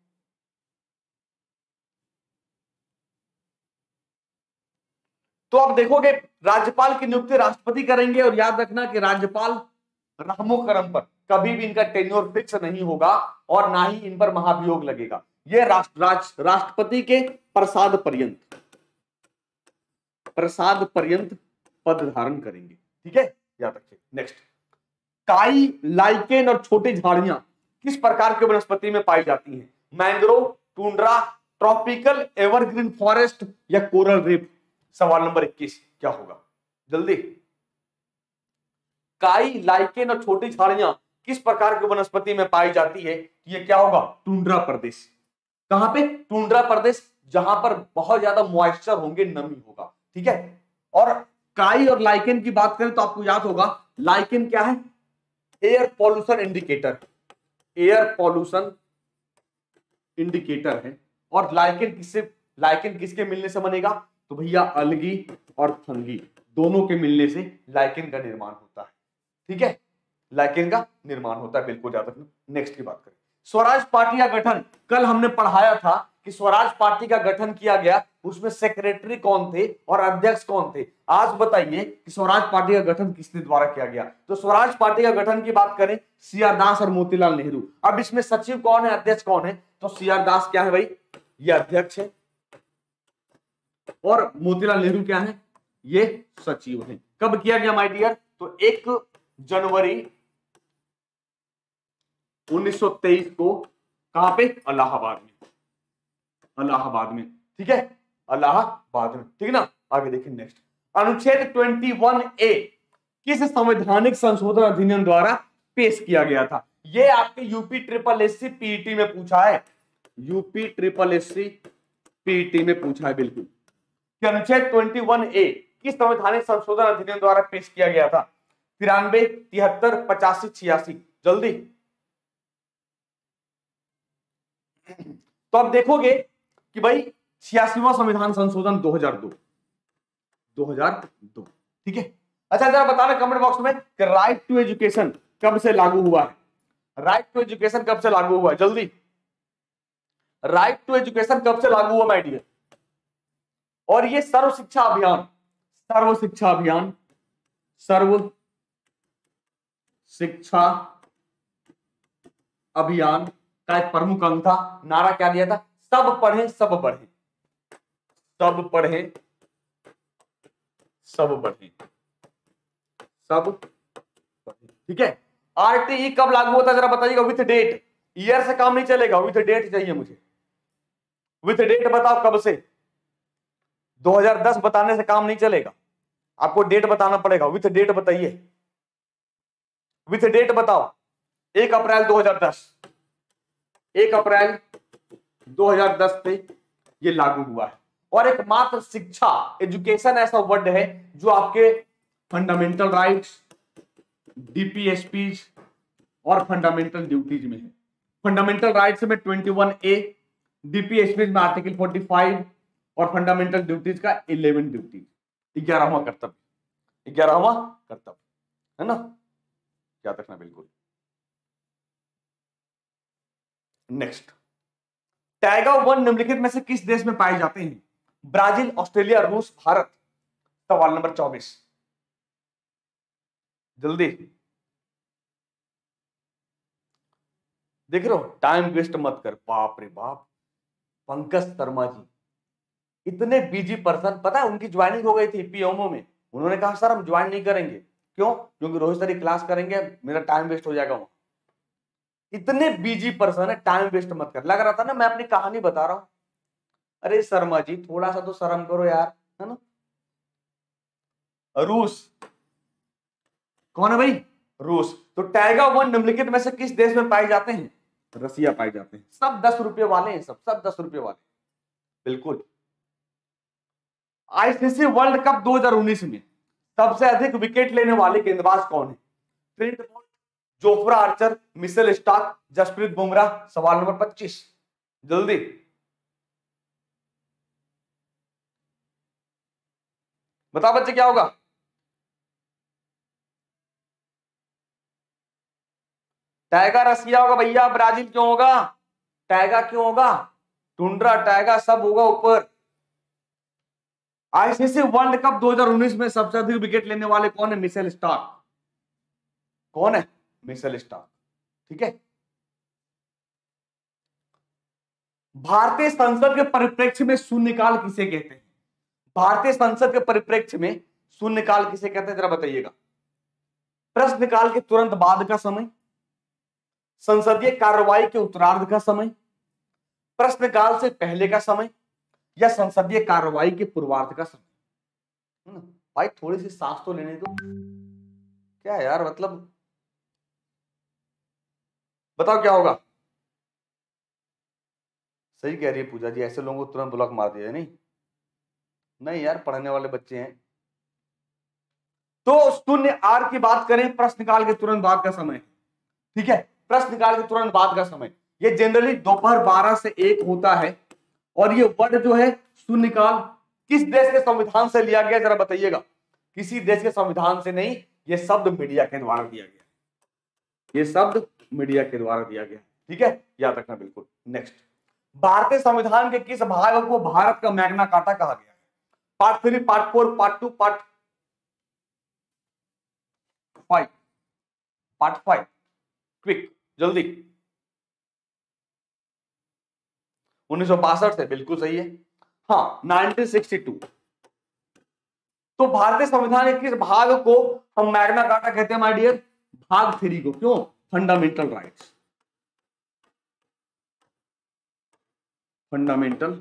तो आप देखोगे राज्यपाल की नियुक्ति राष्ट्रपति करेंगे, और याद रखना कि राज्यपाल रामो करम पर कभी भी इनका टेन्योर फिक्स नहीं होगा और ना ही इन पर महाभियोग लगेगा। ये राष्ट्रपति के प्रसाद पर्यंत पद धारण करेंगे, ठीक है, याद रखिए। नेक्स्ट, काई, लाइकेन और छोटी झाड़ियां किस प्रकार के वनस्पति में पाई जाती हैं? Mangrove, tundra, tropical evergreen forest या कोरल रीफ। सवाल नंबर 21 क्या होगा, जल्दी। काई, लाइकेन और छोटी झाड़ियां किस प्रकार की वनस्पति में पाई जाती है? ये क्या होगा? टुंड्रा प्रदेश। कहां पे? टुंड्रा प्रदेश, जहां पर बहुत ज्यादा मॉइस्चर होंगे, नमी होगा, ठीक है। और काई और लाइकेन की बात करें तो आपको याद होगा लाइकेन क्या है? Air pollution indicator, air pollution indicator है। और लाइकेन किसके मिलने से बनेगा? तो भैया अलगी और फंगी दोनों के मिलने से लाइकेन का निर्माण होता है, ठीक है, लाइकेन का निर्माण होता है, बिल्कुल याद रखना। नेक्स्ट की बात करें, स्वराज पार्टी का गठन कल हमने पढ़ाया था कि स्वराज पार्टी का गठन किया गया, उसमें सेक्रेटरी कौन थे और अध्यक्ष कौन थे। आज बताइए कि स्वराज पार्टी का गठन किसके द्वारा किया गया। तो स्वराज पार्टी का गठन की बात करें, सी आर दास और मोतीलाल नेहरू। अब इसमें सचिव कौन है, अध्यक्ष कौन है? तो सी आर दास क्या है भाई, ये अध्यक्ष है, और मोतीलाल नेहरू क्या है, ये सचिव है। कब किया गया माय डियर? तो 1 जनवरी 1923 को। कहां पे? इलाहाबाद में, इलाहाबाद में, ठीक है, इलाहाबाद में, ठीक है ना। आगे देखिए नेक्स्ट, अनुच्छेद 21A किस संवैधानिक संशोधन अधिनियम द्वारा पेश किया गया था? ये आपके यूपी ट्रिपल एससी पीईटी में पूछा है, यूपी ट्रिपल एससी पीईटी में पूछा है बिल्कुल, कि अनुच्छेद 21A किस संवैधानिक संशोधन अधिनियम द्वारा पेश किया गया था? 93, 73, 85, 86। जल्दी। तो आप देखोगे कि भाई 86वां संविधान संशोधन 2002, ठीक है। अच्छा जरा बताना कमेंट बॉक्स में कि राइट टू एजुकेशन कब से लागू हुआ है? राइट टू एजुकेशन कब से लागू हुआ है? जल्दी, राइट टू एजुकेशन कब से लागू हुआ माय डियर? और ये सर्व शिक्षा अभियान, सर्व शिक्षा अभियान, सर्व शिक्षा अभियान का एक प्रमुख अंग था। नारा क्या दिया था? सब पढ़े सब बढ़े, सब पढ़े सब बढ़े, सब बढ़े, ठीक है। आरटीई कब लागू होता है जरा बताइएगा, विथ डेट। ईयर से काम नहीं चलेगा, विथ डेट चाहिए मुझे। विथ डेट बताओ कब से? 2010 बताने से काम नहीं चलेगा, आपको डेट बताना पड़ेगा। विथ डेट बताइए, विथ डेट बताओ। 1 अप्रैल 2010, 1 अप्रैल 2010 से ये लागू हुआ है। और एकमात्र शिक्षा, एजुकेशन ऐसा वर्ड है जो आपके फंडामेंटल राइट्स, डीपीएसपीज और फंडामेंटल ड्यूटीज में है। फंडामेंटल राइट्स में 21A, डीपीएसपीज में आर्टिकल 45 और फंडामेंटल ड्यूटीज का 11 ड्यूटीज, 11वां कर्तव्य, 11वां कर्तव्य, है ना, याद रखना बिल्कुल। नेक्स्ट, टैगा वन निम्नलिखित में से किस देश में पाए जाते हैं? ब्राजील, ऑस्ट्रेलिया, रूस, भारत। सवाल नंबर 24, जल्दी देख रहे हो, टाइम वेस्ट मत कर। बाप रे बाप, पंकज शर्मा जी इतने बिजी पर्सन, पता है उनकी ज्वाइनिंग हो गई थी पीएमओ में, उन्होंने कहा सर हम ज्वाइन नहीं करेंगे। क्यों? क्योंकि रोहित सर क्लास करेंगे, मेरा टाइम वेस्ट हो जाएगा वहां। इतने बिजी पर्सन है, टाइम वेस्ट मत कर। लग रहा था ना मैं अपनी कहानी बता रहा हूं। अरे शर्मा जी थोड़ा सा तो शर्म करो यार, है ना। रूस, कौन है भाई? रूस। तो टैगा वन निम्नलिखित में से किस देश में पाए जाते हैं? रसिया पाए जाते हैं। सब 10 रुपए वाले हैं, सब 10 रुपए वाले, बिल्कुल। आईसीसी वर्ल्ड कप 2019 में सबसे अधिक विकेट लेने वाले गेंदबाज कौन है? Trent Boult, Jofra Archer, Mitchell Starc, Jasprit Bumrah. सवाल नंबर 25, जल्दी बताओ बच्चे क्या होगा? टाइगर रसिया होगा भैया, ब्राजील क्यों होगा? टाइगर क्यों होगा? टुंड्रा टाइगर सब होगा ऊपर। आईसीसी वर्ल्ड कप 2019 में सबसे अधिक विकेट लेने वाले कौन है? Mitchell Starc. कौन है? मिशेल स्टार्क, ठीक है। भारतीय संसद के परिप्रेक्ष्य में शून्यकाल किसे कहते हैं? भारतीय संसद के परिप्रेक्ष्य में शून्यकाल किसे कहते हैं जरा बताइएगा। प्रश्नकाल के तुरंत बाद का समय, संसदीय कार्रवाई के उत्तरार्ध का समय, प्रश्नकाल से पहले का समय, या संसदीय कार्रवाई के पूर्वार्ध का समय। भाई थोड़ी सी सांस तो लेने दो, क्या यार मतलब, बताओ क्या होगा? सही कह रही है पूजा जी, ऐसे लोगों को तुरंत ब्लॉक मार दिया। नहीं नहीं यार, पढ़ने वाले बच्चे हैं। तो शून्य आर की बात करें, प्रश्नकाल के तुरंत बाद का समय, ठीक है। प्रश्नकाल के तुरंत बाद का समय ये जनरली दोपहर 12 से 1 होता है। और ये वर्ड जो है शून्यकाल किस देश के संविधान से लिया गया जरा बताइएगा? किसी देश के संविधान से नहीं, ये शब्द मीडिया के द्वारा दिया गया, ये शब्द मीडिया के द्वारा दिया गया, ठीक है, याद रखना बिल्कुल। नेक्स्ट, भारतीय संविधान के किस भाग को भारत का मैग्ना कार्टा कहा गया है? Part 3, part 4, part 2, part 5? Part 5, quick, जल्दी। 1962 से, बिल्कुल सही है। हाँ, 1962। तो भारतीय संविधान के किस भाग को हम मैग्ना कार्टा कहते हैं माय डियर? भाग 3 को। क्यों? Fundamental rights. फंडामेंटल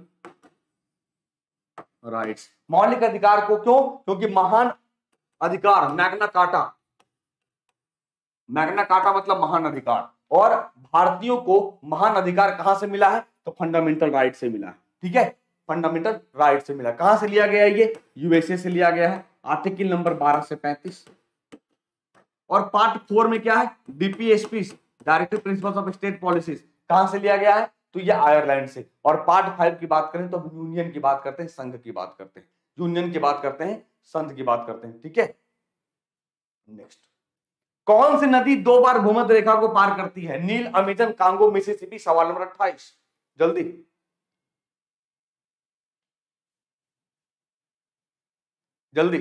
राइट्स, मौलिक अधिकार को। क्यों? क्योंकि महान अधिकार, मैग्ना कार्टा। मैग्ना कार्टा मतलब महान अधिकार, और भारतीयों को महान अधिकार कहां से मिला है? तो फंडामेंटल राइट से मिला है। ठीक है, फंडामेंटल राइट से मिला। कहां से लिया गया है ये? यूएसए से लिया गया है, आर्टिकल नंबर 12 से 35। और पार्ट 4 में क्या है? DPSP, directive principles of state policies, कहां से लिया गया है? तो ये आयरलैंड से। और पार्ट 5 की बात करें तो यूनियन की बात करते हैं, संघ की बात करते हैं, यूनियन की बात करते हैं, संघ की बात करते हैं। ठीक है, नेक्स्ट। कौन सी नदी 2 बार भूमध्य रेखा को पार करती है? नील, अमेजन, कांगो, मिसिसिपी। सवाल नंबर 28, जल्दी जल्दी।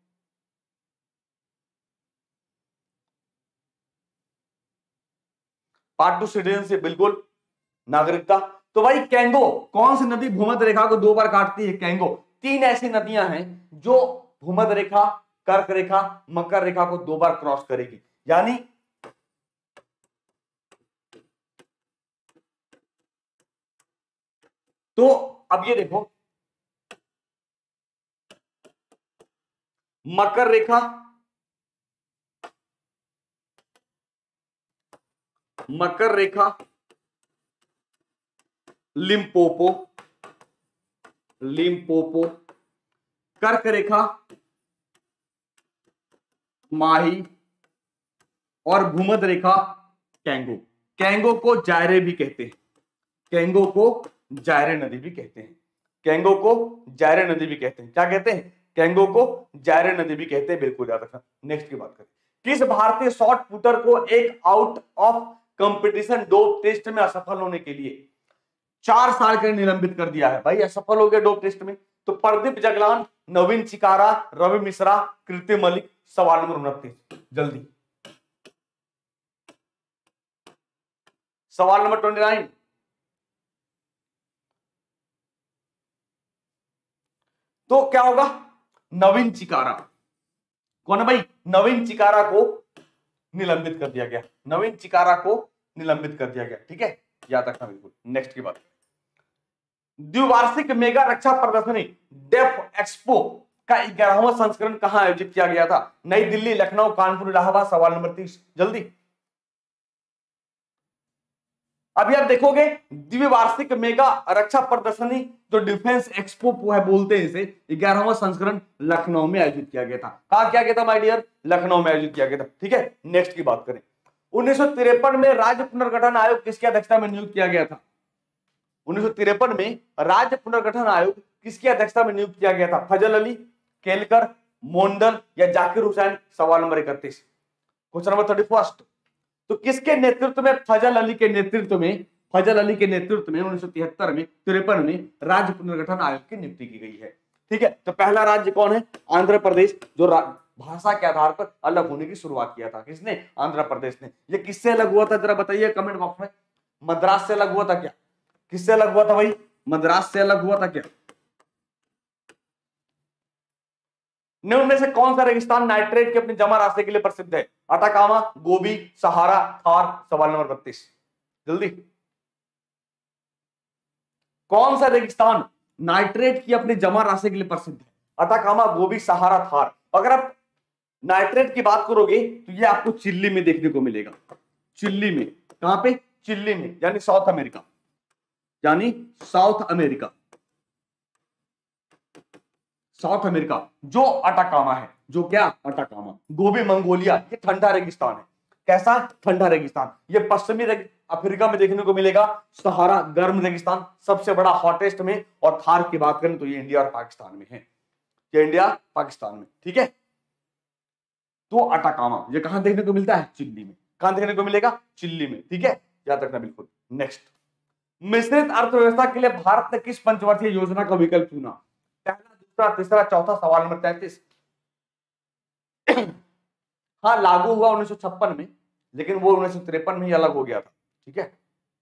पार्ट 2 सिटीजनशिप, बिल्कुल, नागरिकता। तो भाई कैंगो, कौन सी नदी भूमध्य रेखा को 2 बार काटती है? कैंगो। 3 ऐसी नदियां हैं जो भूमध्य रेखा, कर्क रेखा, मकर रेखा को 2 बार क्रॉस करेगी। यानी तो अब ये देखो, मकर रेखा, मकर रेखा, लिम्पोपो, लिम्पोपो, कर्क रेखा, माही, और भूमध्य रेखा, कैंगो। कैंगो को जायरे भी कहते हैं, कैंगो को जायरे नदी भी कहते हैं, कैंगो को जायरे नदी भी कहते हैं। क्या कहते हैं? कैंगो को जायरे नदी भी कहते हैं, बिल्कुल याद रखना। नेक्स्ट की बात करें, किस भारतीय शॉर्ट पुटर को एक out of competition dope test में असफल होने के लिए 4 साल के लिए निलंबित कर दिया है? भाई असफल हो गया डोप टेस्ट में। तो प्रदीप जगलान, नवीन चिकारा, रवि मिश्रा, कृति मलिक। सवाल नंबर 29, जल्दी। सवाल नंबर 29, तो क्या होगा? नवीन चिकारा। कौन है भाई? नवीन चिकारा को निलंबित कर दिया गया, नवीन चिकारा को निलंबित कर दिया गया। ठीक है, याद रखना बिल्कुल। नेक्स्ट की बात, द्विवार्षिक मेगा रक्षा प्रदर्शनी डेफ एक्सपो का 11वां संस्करण कहां आयोजित किया गया था? नई दिल्ली, लखनऊ, कानपुर, इलाहाबाद। सवाल नंबर 30, जल्दी। अभी आप देखोगे द्विवार्षिक मेगा रक्षा प्रदर्शनी, जो डिफेंस एक्सपो है बोलते हैं इसे, 11वां संस्करण लखनऊ में आयोजित किया गया था। कहां किया गया था माय डियर? लखनऊ में आयोजित किया गया था। ठीक है, नेक्स्ट की बात करें, 1953 में राज्य पुनर्गठन आयोग किसकी अध्यक्षता में नियुक्त किया गया था? 1953 में राज्य पुनर्गठन आयोग किसकी अध्यक्षता में नियुक्त किया गया था? फजल अली, केलकर, मोंडल या जाकिर हुसैन। सवाल नंबर 31, क्वेश्चन नंबर 31। तो किसके नेतृत्व में? फजल अली के नेतृत्व में, फजल अली के नेतृत्व में 1973 में, 53 में राज्य पुनर्गठन आयोग की नियुक्ति की गई है। ठीक है, तो पहला राज्य कौन है? आंध्र प्रदेश, जो भाषा के आधार पर अलग होने की शुरुआत किया था। किसने? आंध्र प्रदेश ने। ये किससे अलग हुआ था जरा बताइए कमेंट बॉक्स में। मद्रास से अलग हुआ था क्या? किससे अलग हुआ था भाई? मद्रास से अलग हुआ था क्या? निम्न में से कौन सा रेगिस्तान नाइट्रेट के अपनी जमा राशि के लिए प्रसिद्ध है? Atacama, Gobi, Sahara, Thar. सवाल नंबर 32, जल्दी। कौन सा रेगिस्तान नाइट्रेट की अपनी जमा राशि के लिए प्रसिद्ध है? Atacama, Gobi, Sahara, Thar. अगर आप नाइट्रेट की बात करोगे तो ये आपको चिल्ली में देखने को मिलेगा। चिल्ली में, कहां पे? चिल्ली में, यानी साउथ अमेरिका, यानी साउथ अमेरिका, साउथ अमेरिका। जो अटाकामा है, जो क्या? अटाकामा। गोबी, मंगोलिया, ये ठंडा रेगिस्तान है। कैसा? ठंडा रेगिस्तान। ये पश्चिमी अफ्रीका में देखने को मिलेगा। सहारा गर्म रेगिस्तान, सबसे बड़ा हॉटेस्ट में। और थार की बात करें तो ये इंडिया और पाकिस्तान में है, ये इंडिया पाकिस्तान में। ठीक है, तो अटाकामा ये कहां देखने को मिलता है? चिल्ली में। कहां देखने को मिलेगा? चिल्ली में। ठीक है, याद रखना बिल्कुल। नेक्स्ट, मिश्रित अर्थव्यवस्था के लिए भारत ने किस पंचवर्षीय योजना का विकल्प चुना? पहला, दूसरा, तीसरा, चौथा। सवाल नंबर 33। हाँ, लागू हुआ 1956 में, लेकिन वो 1953 में ही अलग हो गया था। ठीक है,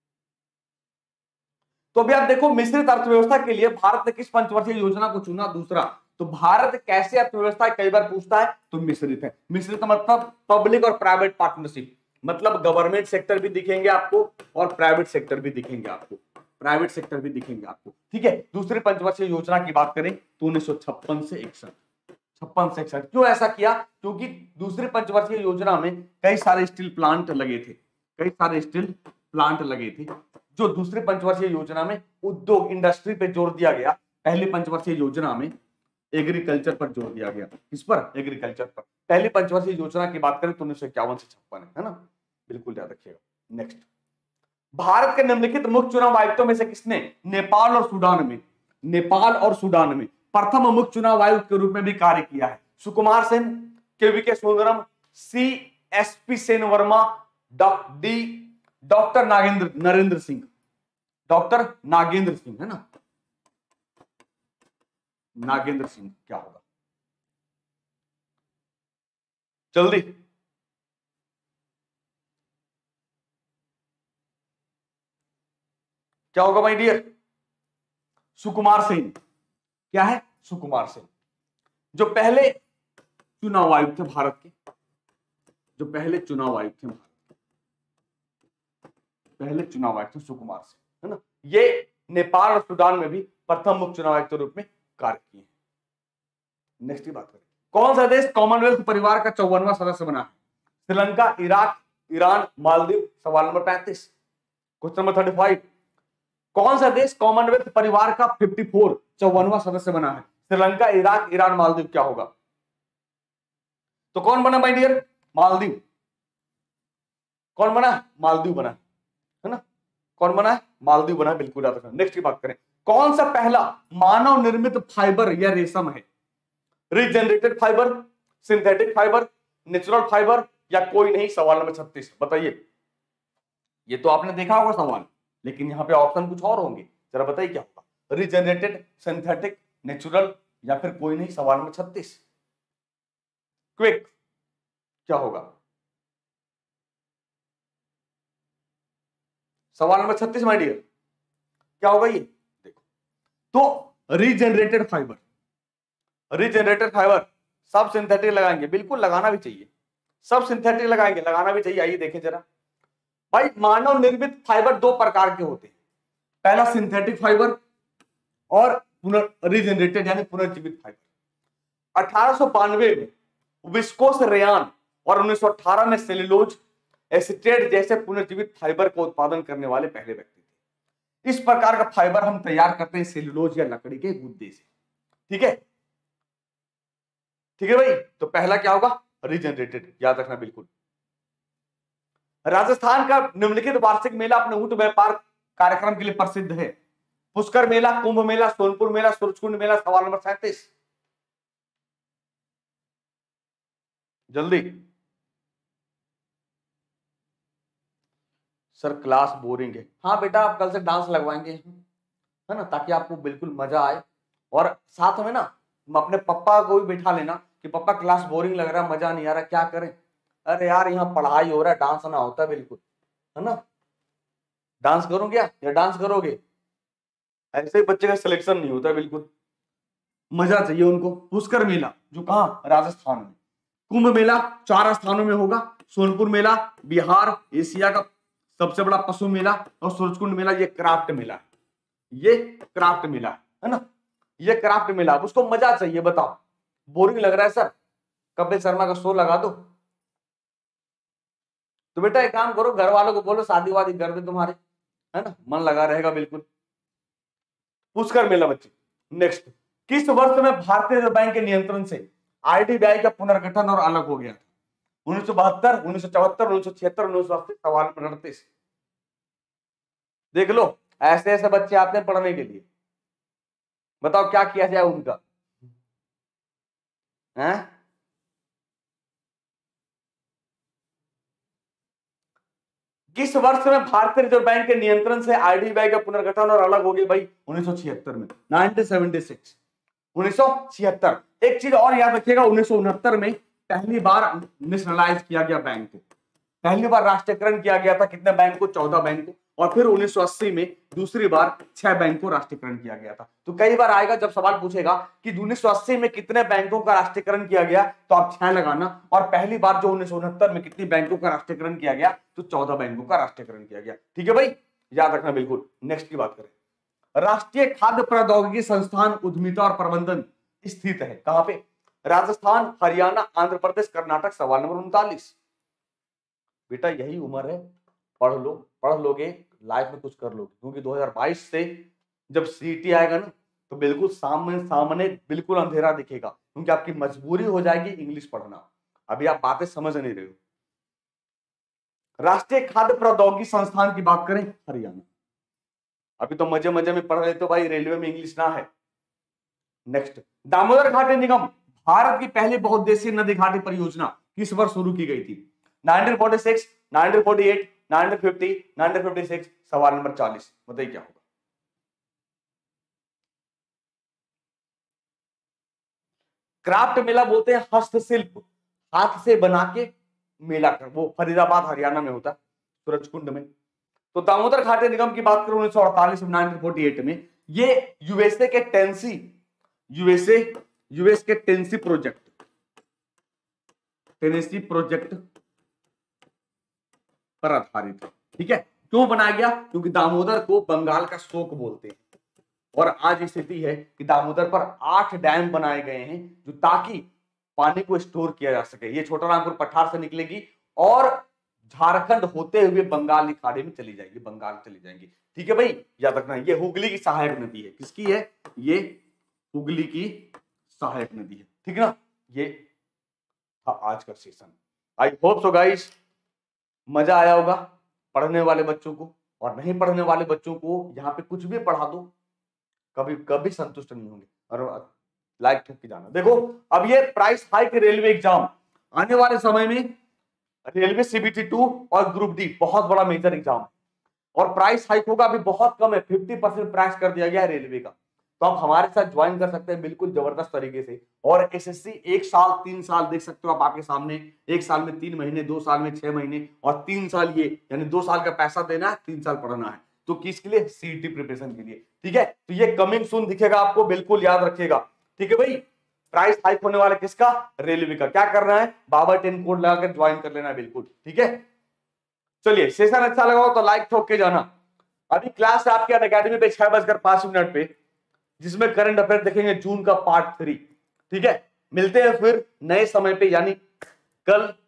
तो अभी आप देखो, मिश्रित अर्थव्यवस्था के लिए भारत ने किस पंचवर्षीय योजना को चुना? दूसरा। तो भारत कैसे अर्थव्यवस्था कई बार पूछता है, तो मिश्रित है। मिश्रित मतलब पब्लिक और प्राइवेट पार्टनरशिप, मतलब गवर्नमेंट सेक्टर भी दिखेंगे आपको और प्राइवेट सेक्टर भी दिखेंगे आपको, प्राइवेट सेक्टर भी दिखेंगे आपको। ठीक है, दूसरी पंचवर्षीय योजना की बात करें तो 1956 से 61, 56 से 61। क्यों ऐसा किया? क्योंकि दूसरी पंचवर्षीय योजना में कई सारे स्टील प्लांट लगे थे, कई सारे स्टील प्लांट लगे थे। जो दूसरी पंचवर्षीय योजना में उद्योग, इंडस्ट्री पे जोर दिया गया, पहली पंचवर्षीय योजना में एग्रीकल्चर पर जोर दिया गया। किस पर? एग्रीकल्चर पर। पहली पंचवर्षीय योजना की बात करें तो 1951 से 56 है ना, बिल्कुल याद रखिएगा। नेक्स्ट, भारत के निम्नलिखित मुख्य चुनाव आयुक्तों में से किसने नेपाल और सूडान में प्रथम मुख्य चुनाव आयुक्त के रूप में भी कार्य किया है? Sukumar Sen, KVK Sundaram, CSP Sen Varma, doctor Narendra Singh. Doctor Nagendra Singh है ना, नागेंद्र सिंह। क्या होगा जल्दी? क्या होगा माय डियर? सुकुमार सेन। क्या है? सुकुमार सेन, जो पहले चुनाव आयुक्त थे भारत के, जो पहले चुनाव आयुक्त थे भारत के, पहले चुनाव आयुक्त थे सुकुमार सेन, है ना। ये नेपाल और सूडान में भी प्रथम मुख्य चुनाव आयुक्त के रूप में कार्य किए। नेक्स्ट की बात करें, कौन सा देश कॉमनवेल्थ परिवार का 54वां सदस्य बना है? Sri Lanka, Iraq, Iran, Maldives. सवाल नंबर 35। क्वेश्चन नंबर 35, कौन सा देश कॉमनवेल्थ परिवार का 54वां सदस्य बना है? Sri Lanka, Iraq, Iran, Maldives. क्या होगा? तो कौन बना माय डियर? मालदीव। कौन बना? मालदीव बना, है ना। कौन बना है? मालदीव बना, बिल्कुल याद रखना। नेक्स्ट की बात करें, कौन सा पहला मानव निर्मित फाइबर या रेशम है? Regenerated fibre, synthetic fibre, natural fibre या कोई नहीं। सवाल नंबर 36 बताइए। ये तो आपने देखा होगा सवाल, लेकिन यहां पे ऑप्शन कुछ और होंगे, जरा बताइए क्या होगा? रीजनरेटेड, सिंथेटिक, नेचुरल या फिर कोई नहीं। सवाल नंबर 36, क्विक, क्या होगा? सवाल नंबर 36 माय डियर, क्या होगा ये? देखो, तो रीजनरेटेड फाइबर, रीजनरेटेड फाइबर सब सिंथेटिक लगाएंगे, बिल्कुल लगाना भी चाहिए, सब सिंथेटिक लगाएंगे, लगाना भी चाहिए। आइए देखें जरा भाई, मानव निर्मित फाइबर दो प्रकार के होते हैं, पहला सिंथेटिक फाइबर और रीजनरेटेड यानी पुनर्जीवित फाइबर। 1892 में विस्कोस रेयान और 1918 में सेल्यूलोज एसिटेट जैसे पुनर्जीवित फाइबर का उत्पादन करने वाले पहले व्यक्ति थे। इस प्रकार का फाइबर हम तैयार करते हैं सेल्यूलोज या लकड़ी के गुद्दे से। ठीक है, ठीक है भाई। तो पहला क्या होगा? रीजनरेटेड, याद रखना बिल्कुल। राजस्थान का निम्नलिखित वार्षिक मेला अपने ऊंट व्यापार कार्यक्रम के लिए प्रसिद्ध है? पुष्कर मेला, कुंभ मेला, सोनपुर मेला, सूरजकुंड मेला। सवाल नंबर 37 जल्दी। सर क्लास बोरिंग है। हाँ बेटा, आप कल से डांस लगवाएंगे, है ना, ताकि आपको बिल्कुल मजा आए। और साथ में ना अपने पापा को भी बिठा लेना कि पापा क्लास बोरिंग लग रहा है, मजा नहीं आ रहा, क्या करें? अरे यार, यहाँ पढ़ाई हो रहा है, डांस ना होता बिल्कुल, है ना। डांस करो क्या, या डांस करोगे? ऐसे ही बच्चे का सिलेक्शन नहीं होता बिल्कुल, मजा चाहिए उनको। पुष्कर मेला जो कहाँ? राजस्थान में। कुंभ मेला 4 स्थानों में होगा। सोनपुर मेला बिहार, एशिया का सबसे बड़ा पशु मेला। और सूरजकुंड मेला ये क्राफ्ट मेला, ये क्राफ्ट मेला है ना, ये क्राफ्ट मेला। उसको मजा चाहिए, बताओ बोरिंग लग रहा है सर, कपिल शर्मा का शो लगा दो। तो बेटा एक काम करो, घर वालों को बोलो शादी वादी कर दे तुम्हारे, है ना, मन लगा रहेगा बिल्कुल। पुष्कर मेला बच्चे। नेक्स्ट, किस वर्ष में भारतीय रिजर्व बैंक के नियंत्रण से IDBI का पुनर्गठन और अलग हो गया था? 1972, 1974, 1976, 1980। सवाल नंबर 38 देख लो, ऐसे ऐसे बच्चे आते हैं पढ़ने के लिए, बताओ क्या किया जाए उनका, हैं? किस वर्ष में भारतीय रिजर्व बैंक के नियंत्रण से आरबीआई का पुनर्गठन और अलग हो गया भाई? 1976 में, 1976, 1976। एक चीज और याद रखिएगा, 1969 में पहली बार नेशनलाइज किया गया बैंक को, पहली बार राष्ट्रीयकरण किया गया था। कितने बैंक को? 14 बैंक को। और फिर 1980 में दूसरी बार 6 बैंक को राष्ट्रीयकरण किया गया था। तो कई बार आएगा जब सवाल पूछेगा कि 1980 में कितने बैंकों का राष्ट्रीयकरण किया गया, तो आप 6 लगाना। और पहली बार जो 1969 में कितनी बैंकों का राष्ट्रीयकरण किया गया, तो 14 बैंकों का राष्ट्रीयकरण किया गया। ठीक है भाई, याद रखना बिल्कुल। नेक्स्ट की बात करें, राष्ट्रीय खाद्य प्रौद्योगिकी संस्थान उद्यमिता और प्रबंधन स्थित है कहां पे? राजस्थान, हरियाणा, आंध्र प्रदेश, कर्नाटक। सवाल नंबर 39। बेटा यही उम्र है, पढ़ लो, पढ़ लोगे लाइफ में कुछ कर लोगे, क्योंकि 2022 से जब सीटी आएगा ना, तो बिल्कुल सामने बिल्कुल अंधेरा दिखेगा, क्योंकि आपकी मजबूरी हो जाएगी इंग्लिश पढ़ना। अभी आप बातें समझ नहीं रहे हो। राष्ट्रीय खाद्य प्रौद्योगिकी संस्थान की बात करें, हरियाणा। अभी तो मजे मजे में पढ़ लेते हो भाई, रेलवे में इंग्लिश ना है। नेक्स्ट, दामोदर घाटी निगम, भारत की पहली बहुउद्देशीय नदी घाटी परियोजना किस वर्ष शुरू की गई थी? 1946, 1948, 1950, 1956। सवाल नंबर 40, बताइए क्या होगा? क्राफ्ट मेला बोलते हैं हस्तशिल्प, हाथ से बना के मेला, वो फरीदाबाद हरियाणा में होता है, सूरजकुंड में। तो दामोदर घाटी निगम की बात करूं 1948 में, 1948 में, ये यूएसए के टेनेसी प्रोजेक्ट पर आधारित है। ठीक है, क्यों बनाया गया? क्योंकि दामोदर को बंगाल का शोक बोलते हैं, और आज स्थिति है कि दामोदर पर 8 डैम बनाए गए हैं, जो ताकि पानी को स्टोर किया जा सके। ये छोटा रामपुर पठार से निकलेगी और झारखंड होते हुए बंगाल की खाड़ी में चली जाएगी, बंगाल चली जाएंगी। ठीक है भाई, याद रखना, ये हुगली की सहायक नदी है। किसकी है? ये हुगली की सहायक नदी है। ठीक है ना, ये था आज का session. I hope so guys, मजा आया होगा पढ़ने वाले बच्चों को, और नहीं पढ़ने वाले बच्चों को यहाँ पे कुछ भी पढ़ा दो, कभी कभी संतुष्ट नहीं होंगे, और लाइक ठोक के जाना। देखो, अब ये प्राइस हाइक रेलवे एग्जाम आने वाले समय में, रेलवे सीबीटी 2 और ग्रुप डी बहुत बड़ा मेजर एग्जाम, और प्राइस हाइक होगा। अभी बहुत कम है, 50% प्राइस कर दिया गया है रेलवे का। तो आप हमारे साथ ज्वाइन कर सकते हैं बिल्कुल जबरदस्त तरीके से। और एसएससी 1 साल 3 साल देख सकते हो आप आपके सामने, 1 साल में 3 महीने, 2 साल में 6 महीने, और 3 साल ये, यानी 2 साल का पैसा देना है, 3 साल पढ़ना है। तो किसके लिए? सीईटी प्रिपरेशन के लिए। ठीक है, तो ये कमिंग सून दिखेगा आपको, बिल्कुल याद रखिएगा। ठीक है भाई, प्राइस हाइक होने वाला किसका? रेलवे का। क्या करना है? बाबा 10 कोड लगाकर ज्वाइन कर लेना बिल्कुल। ठीक है, चलिए, सेशन अच्छा लगा हो तो लाइक ठोक के जाना। अभी क्लास है आपके अनअकैडमी पे 6:05 पे, जिसमें करंट अफेयर देखेंगे जून का पार्ट 3। ठीक है, मिलते हैं फिर नए समय पे, यानी कल